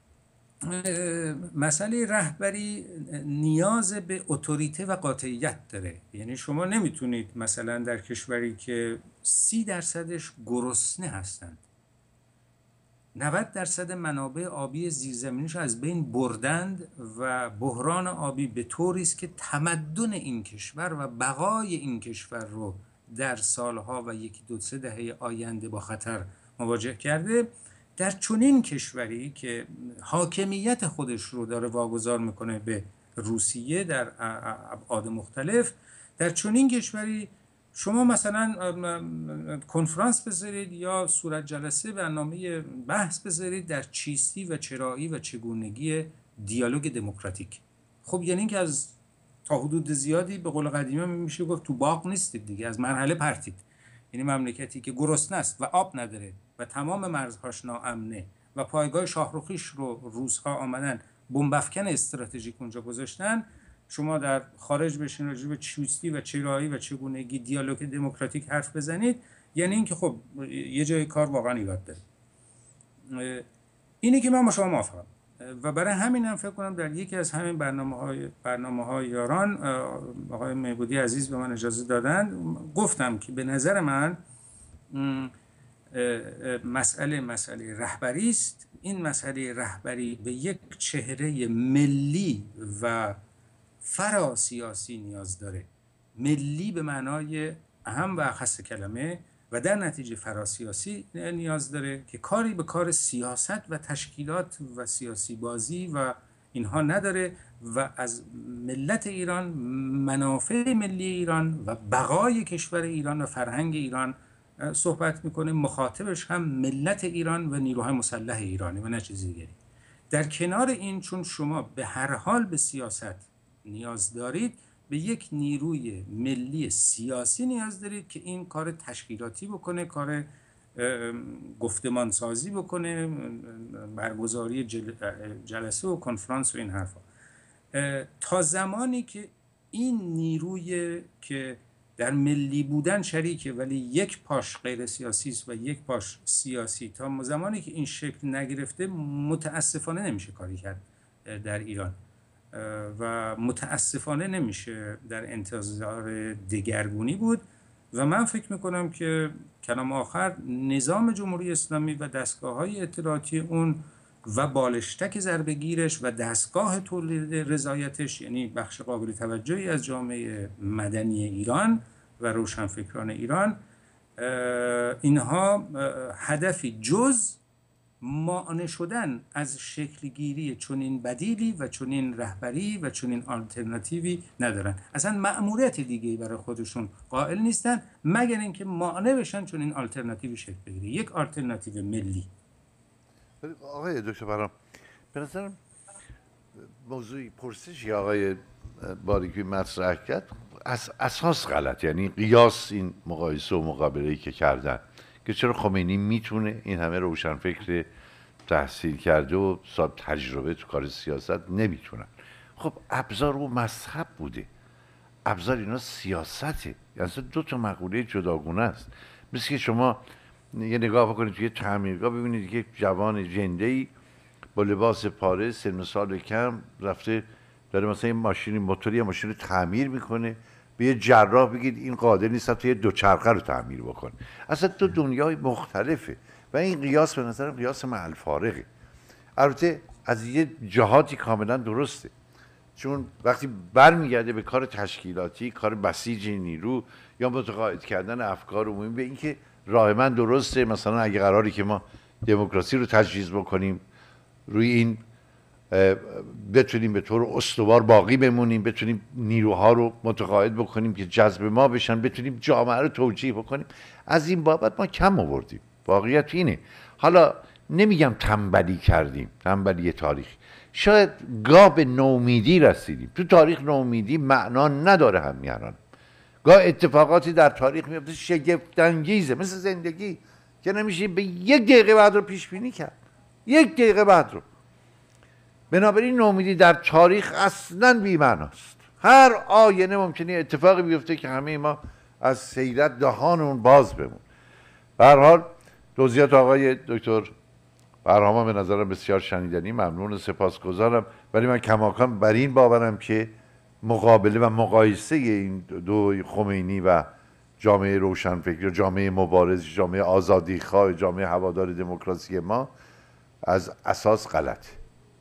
مسئله رهبری نیاز به اتوریته و قاطعیت داره. یعنی شما نمیتونید مثلا در کشوری که سی درصدش گرسنه هستند، نود درصد منابع آبی زیرزمینیش از بین بردند و بحران آبی به طوری است که تمدن این کشور و بقای این کشور رو در سالها و یکی دو سه دهه آینده با خطر مواجه کرده. در چنین کشوری که حاکمیت خودش رو داره واگذار میکنه به روسیه در ابعاد مختلف، در چنین کشوری شما مثلا کنفرانس بذارید یا صورت جلسه برنامه بحث بذارید در چیستی و چرایی و چگونگی دیالوگ دموکراتیک. خب یعنی که از تا حدود زیادی به قول قدیمی میشه گفت تو باغ نیستید دیگه، از مرحله پرتید. یعنی مملکتی که گرسنه است و آب نداره و تمام مرزهاش ناامنه و پایگاه شاهرخیش رو روس‌ها آمدن بمب افکن استراتژیک اونجا گذاشتن، شما در خارج بشین راجع به چیستی و چرایی و چگونگی دیالوگ دموکراتیک حرف بزنید، یعنی اینکه خب یه جای کار واقعا ایراد داره. اینی که من با شما موافقم و برای همین هم فکر کنم در یکی از همین برنامه‌های برنامه‌های یاران آقای مهبودی عزیز به من اجازه دادن، گفتم که به نظر من مسئله مسئله رهبری است. این مسئله رهبری به یک چهره ملی و فراسیاسی نیاز داره. ملی به معنای اهم و اخص کلمه و در نتیجه فراسیاسی نیاز داره که کاری به کار سیاست و تشکیلات و سیاسی بازی و اینها نداره و از ملت ایران، منافع ملی ایران و بقای کشور ایران و فرهنگ ایران صحبت میکنه. مخاطبش هم ملت ایران و نیروهای مسلح ایرانی و نه چیز دیگری. در کنار این، چون شما به هر حال به سیاست نیاز دارید، به یک نیروی ملی سیاسی نیاز دارید که این کار تشکیلاتی بکنه، کار گفتمان سازی بکنه، برگزاری جل... جلسه و کنفرانس و این حرفا. تا زمانی که این نیروی که در ملی بودن شریکه ولی یک پاش غیر سیاسی است و یک پاش سیاسی، تا زمانی که این شکل نگرفته متاسفانه نمیشه کاری کرد در ایران و متاسفانه نمیشه در انتظار دگرگونی بود. و من فکر میکنم که کلام آخر، نظام جمهوری اسلامی و دستگاه‌های اطلاعاتی اون و بالشتک ضربه‌گیرش و دستگاه تولید رضایتش، یعنی بخش قابل توجهی از جامعه مدنی ایران و روشنفکران ایران، اینها هدفی جز مانع شدن از شکلگیری چنین بدیلی و چنین رهبری و چنین آلترناتیوی ندارن. اصلا مأموریت دیگه‌ای برای خودشون قائل نیستن مگر اینکه مانع بشن چنین آلترناتیوی شکل بگیره، یک آلترناتیو ملی. آقای دکتر برام، به نظرم موضوعی پرسشی آقای باریکی مطرح کرد از اساس غلط، یعنی قیاس این مقایسه و مقابله‌ای که کردن که چرا خمینی میتونه این همه روشنفکر تحصیل کرده و صاحب تجربه تو کار سیاست نمیتونن. خب ابزار و مذهب بوده، ابزار اینا سیاسته، یعنی دو تا مقوله جداگونه است. مثل که شما یه نگاه بکنید توی تعمیرگاه ببینید که جوان جنده‌ای با لباس پاره سن و سال کم رفته داره مثلا یه ماشین موتوری یا ماشین رو تعمیر میکنه، به یه جراح بگید این قادر نیست تا یه دوچرخه رو تعمیر بکنه. اصلا دو دنیای مختلفه و این قیاس به نظرم قیاس معل فارغه. البته از یه جهاتی کاملا درسته، چون وقتی برمیگرده به کار تشکیلاتی، کار بسیج نیرو یا متقاعد کردن افکار عمومی، به اینکه راه من درسته، مثلا اگه قراری که ما دموکراسی رو تجویز بکنیم، روی این بتونیم به طور استوار باقی بمونیم، بتونیم نیروها رو متقاعد بکنیم که جذب ما بشن، بتونیم جامعه رو توجیه بکنیم، از این بابت ما کم آوردیم. واقعیت اینه. حالا نمیگم تنبلی کردیم، تنبلی تاریخی، شاید گاه به نومیدی رسیدیم. تو تاریخ نومیدی معنا نداره همیهنان. گاه اتفاقاتی در تاریخ میفته شگفت انگیزه، مثل زندگی که نمیشه به یک دقیقه بعد رو پیش بینی کرد، یک دقیقه بعد رو. بنابراین نومیدی در تاریخ اصلا بی‌معناست. هر آینه ممکنه اتفاقی بیفته که همه ما از سیرت دهانمون باز بمون. به هر حال توضیحات آقای دکتر برهام به نظرم بسیار شنیدنی، ممنون و سپاسگزارم، ولی من کماکان بر این باورم که مقابله و مقایسه این دو خمینی و جامعه روشنفکر، جامعه مبارز، جامعه آزادیخواه، جامعه هوادار دموکراسی ما از اساس غلطه.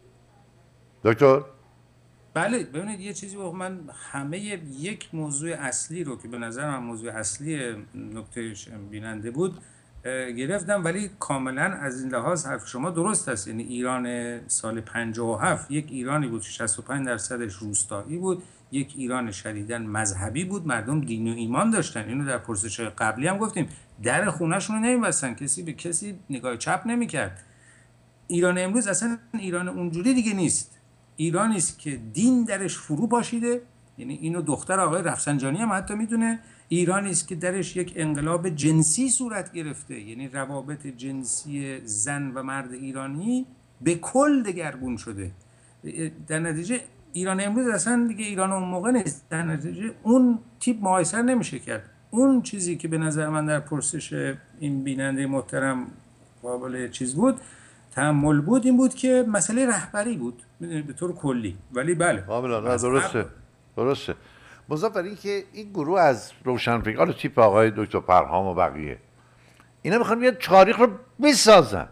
دکتر؟ بله ببینید یه چیزی با من همه یک موضوع اصلی رو که به نظر من موضوع اصلی نکته بیننده بود گرفتم، ولی کاملا از این لحاظ حرف شما درست است. یعنی ایران سال پنجاه و هفت یک ایرانی بود شصت و پنج درصدش روستایی بود، یک ایران شدیداً مذهبی بود، مردم دین و ایمان داشتن. اینو در پرسش قبلی هم گفتیم، در خونه‌شون رو نمی‌بستن، کسی به کسی نگاه چپ نمی‌کرد. ایران امروز اصلا ایران اونجوری دیگه نیست. ایرانی است که دین درش فرو پاشیده، یعنی اینو دختر آقای رفسنجانی هم حتی میدونه. ایرانی است که درش یک انقلاب جنسی صورت گرفته، یعنی روابط جنسی زن و مرد ایرانی به کل دگرگون شده در نتیجه ایران امروز اصلا دیگه ایران اون موقع نیست. در نتیجه اون تیپ مقایسه نمیشه کرد. اون چیزی که به نظر من در پرسش این بیننده محترم قابل چیز بود، تأمل بود، این بود که مسئله رهبری بود به طور کلی. ولی بله کاملا درسته درسته. مضاف بر این که این گروه از روشنفکران تیپ آقای دکتر پرهام و بقیه اینا میخوان بیان تاریخ رو بسازن.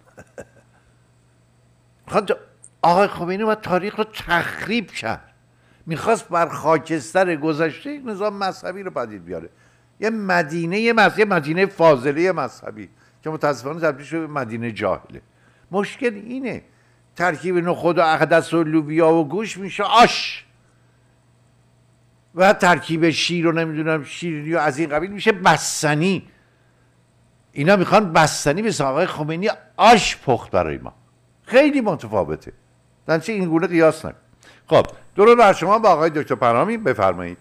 میخوان آقای خمینی و تاریخ رو تخریب کرد، میخواست بر خاکستر گذشته یک نظام مذهبی رو پدید بیاره، یه مدینه مذهبی، مدینه فاضله مذهبی که متاسفانه تبدیل شده به مدینه جاهله. مشکل اینه ترکیب نخود و عدس و لوبیا و گوش میشه آش و ترکیب شیر و نمیدونم شیرینی و از این قبیل میشه بستنی. اینا میخوان بستنی به آقای خمینی آش پخت برای ما. خیلی متفاوته. درنچه این گونه قیاس نکن. خب درود بر شما با آقای دکتر پرهامی، بفرمایید.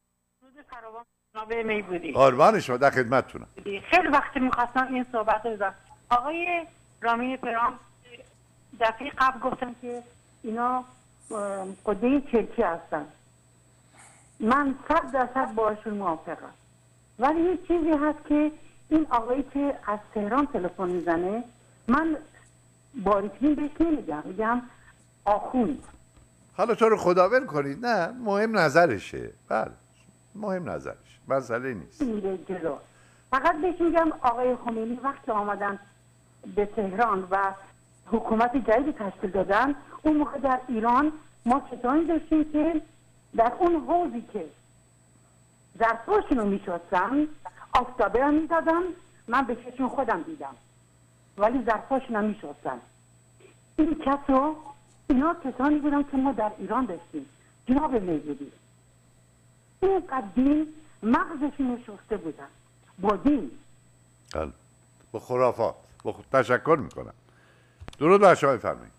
درود میبودی. قربان شما، در خدمتتونم. خیلی وقتی میخواستم این صحبت رو بزنم. آقای رامین پرام دفعه قبل گفتن که اینا قده چرکی هستن. من صد درصد باشون موافقم. ولی یه چیزی هست که این آقایی که از تهران تلفن میزنه، من باریکین بهش نمیگم، میگم آخوند. حالا تو رو خداور کنید، نه مهم نظرشه. بله مهم نظرش، مسئله نیست. میره جلو. فقط بهش میگم آقای خمینی وقتی آمدن به تهران و حکومت جدید تشکیل دادن، اون موقع در ایران ما کسانی داشتیم که در اون حوضی که ظرفاشون رو میشستن آفتابه هم میدادن، من به چشم خودم دیدم، ولی ظرفاشون هم میشستن. این کس رو اینا کسانی بودن که ما در ایران داشتیم. جناب میبودی این قدیم مغزشون رو شسته بودن با دین، با خرافات. با خود تشکر میکنم. درود بر شما، بفرمایید.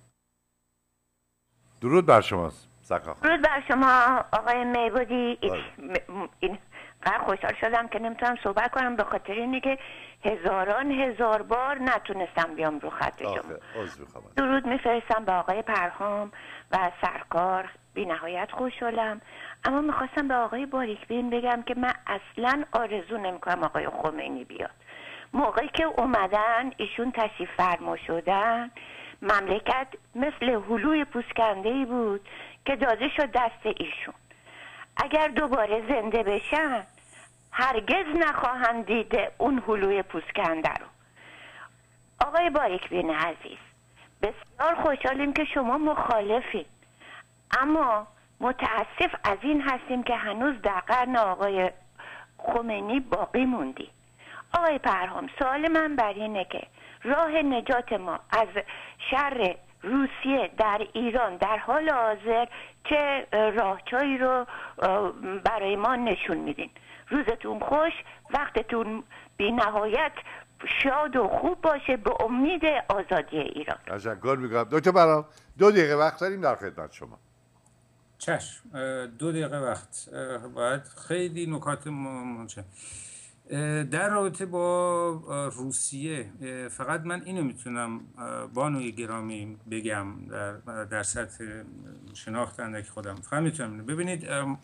درود بر شماست سقا. درود بر شما آقای میبودی. این قدر خوشحال شدم که نمیتونم صحبت کنم به خاطر اینه که هزاران هزار بار نتونستم بیام رو خط شما. درود میفرستم به آقای پرهام و سرکار، بی نهایت خوشحالم. اما میخواستم به آقای باریکبین بگم که من اصلا آرزو نمیکنم آقای خمینی بیاد. موقعی که اومدن ایشون تشریف فرما شدن، مملکت مثل هلوی پوسکنده‌ای بود که داده شد دست ایشون. اگر دوباره زنده بشن هرگز نخواهند دید اون هلوی پوسکنده رو. آقای باریکبین عزیز، بسیار خوشحالیم که شما مخالفین، اما متاسف از این هستیم که هنوز در قرن آقای خمینی باقی موندی. آقای پرهام، سوال من بر اینه که راه نجات ما از شر روسیه در ایران در حال حاضر چه راهچایی رو برای ما نشون میدین؟ روزتون خوش، وقتتون بی نهایت شاد و خوب باشه، به امید آزادی ایران. تشکر میکنم. دکتر پرهام، دو دقیقه وقت داریم در خدمت شما. چشم، دو دقیقه وقت. باید خیلی نکات مهمه در رابطه با روسیه. فقط من اینو میتونم بانوی گرامی بگم در, در سطح شناخت اندک خودم. فقط میتونم ببینید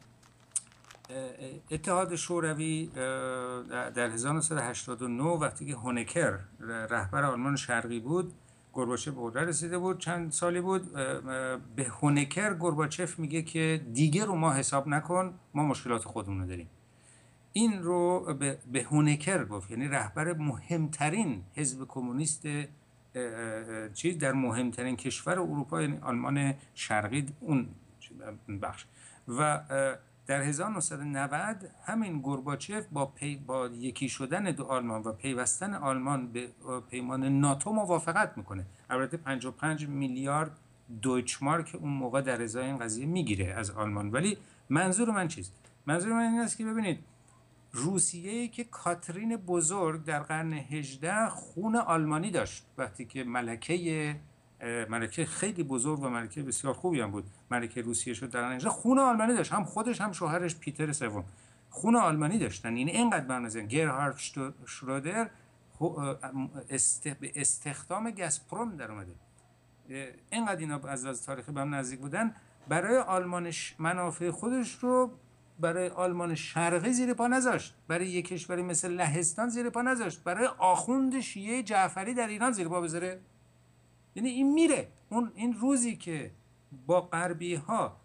اتحاد شوروی در هزار و نهصد و هشتاد و نه وقتی که هونکر رهبر آلمان شرقی بود، گورباچف به قدرت رسیده بود، چند سالی بود، به هونکر گورباچف میگه که دیگه رو ما حساب نکن، ما مشکلات خودمون رو داریم. این رو به, به هونکر گفت، یعنی رهبر مهمترین حزب کمونیست چیز در مهمترین کشور اروپا، یعنی آلمان شرقی اون بخش. و در هزار و نهصد و نود همین گورباچف با پی با یکی شدن دو آلمان و پیوستن آلمان به پیمان ناتو موافقت میکنه. البته پنجاه و پنج میلیارد دویچ مارک اون موقع در ازای این قضیه میگیره از آلمان. ولی منظور من چیست؟ منظور من این است که ببینید روسیه که کاترین بزرگ در قرن هجدهم خون آلمانی داشت، وقتی که ملکه ملکه خیلی بزرگ و ملکه بسیار خوبی هم بود، ملکه روسیه شد در قرن هجدهم، خون آلمانی داشت، هم خودش هم شوهرش پیتر سوم خون آلمانی داشتن. یعنی اینقدر برنامه‌ریزی گرهارد شرودر است... به استخدام گازپروم در اومده. اینقدر اینا از لحاظ تاریخی به هم نزدیک بودن، برای آلمان منافع خودش رو برای آلمان شرقی زیر پا نذاشت، برای یک کشوری مثل لهستان زیر پا نذاشت، برای آخوند شیعه جعفری در ایران زیر پا بذاره. یعنی این میره اون این روزی که با غربی ها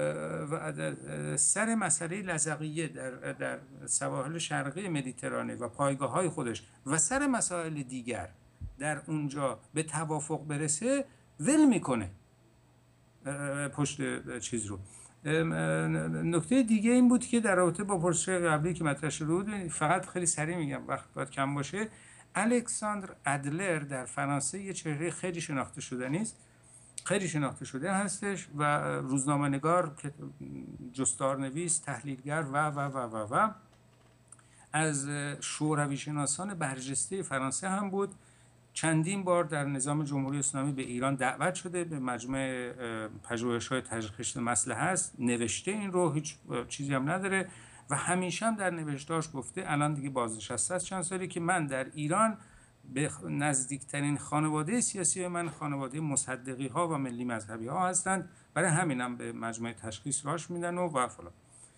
سر مسئله لزقیه در در سواحل شرقی مدیترانه و پایگاه های خودش و سر مسائل دیگر در اونجا به توافق برسه، ول میکنه پشت چیز رو. نکته دیگه این بود که در رابطه با پرسش قبلی که مطرح شده بود، فقط خیلی سریع میگم وقت باید کم باشه، الکساندر ادلر در فرانسه یه چهره خیلی شناخته شدنی است، خیلی شناخته شده هستش و روزنامه‌نگار، جستارنویس، تحلیلگر و و و و و از شوروی شناسان برجسته فرانسه هم بود. چندین بار در نظام جمهوری اسلامی به ایران دعوت شده، به مجمع پژوهش‌های تشخیص مسئله هست، نوشته این رو، هیچ چیزی هم نداره و همیشه هم در نوشتهاش گفته، الان دیگه بازنشسته است چند سالی، که من در ایران به نزدیکترین خانواده سیاسی من خانواده مصدقی ها و ملی مذهبی ها هستند، برای همینم به مجمع تشخیص راش میدن و و فلان.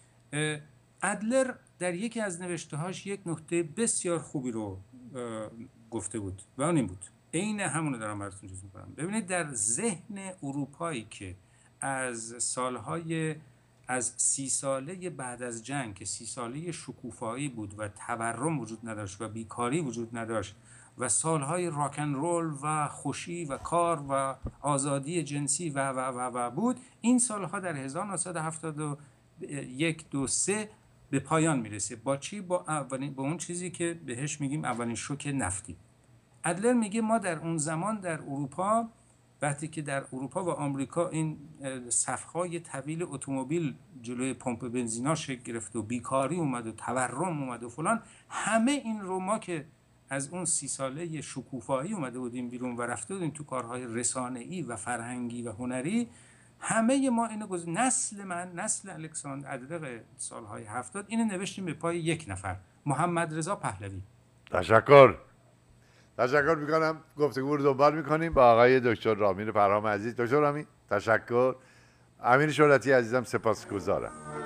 ادلر در یکی از نوشته‌هاش یک نکته بسیار خوبی رو گفته بود و اون این بود، عین همونو دارم براتون چیز می‌کنم. ببینید در ذهن اروپایی که از سالهای از سی ساله بعد از جنگ که سی ساله شکوفایی بود و تورم وجود نداشت و بیکاری وجود نداشت و سالهای راکن رول و خوشی و کار و آزادی جنسی و و و و بود، این سالها در هزار و نهصد و هفتاد و یک دو سه به پایان میرسه. با چی؟ با اولین با اون چیزی که بهش میگیم اولین شوک نفتی. ادلر میگه ما در اون زمان در اروپا، وقتی که در اروپا و آمریکا این صفهای طویل اتومبیل جلوی پمپ بنزینا شکل گرفت و بیکاری اومد و تورم اومد و فلان، همه این رو ما که از اون سی ساله شکوفایی اومده بودیم بیرون و رفته بودیم تو کارهای رسانه‌ای و فرهنگی و هنری، همه ما اینو گذ... نسل من، نسل الکساندر ادلر سالهای هفتاد، اینو نوشتیم به پای یک نفر، محمد رضا پهلوی. تشکر تشکر میکنم. گفتگو رو دنبال میکنیم با آقای دکتر رامین پرهام عزیز. دکتر رامین تشکر. امیر شهرتی عزیزم سپاسگزارم.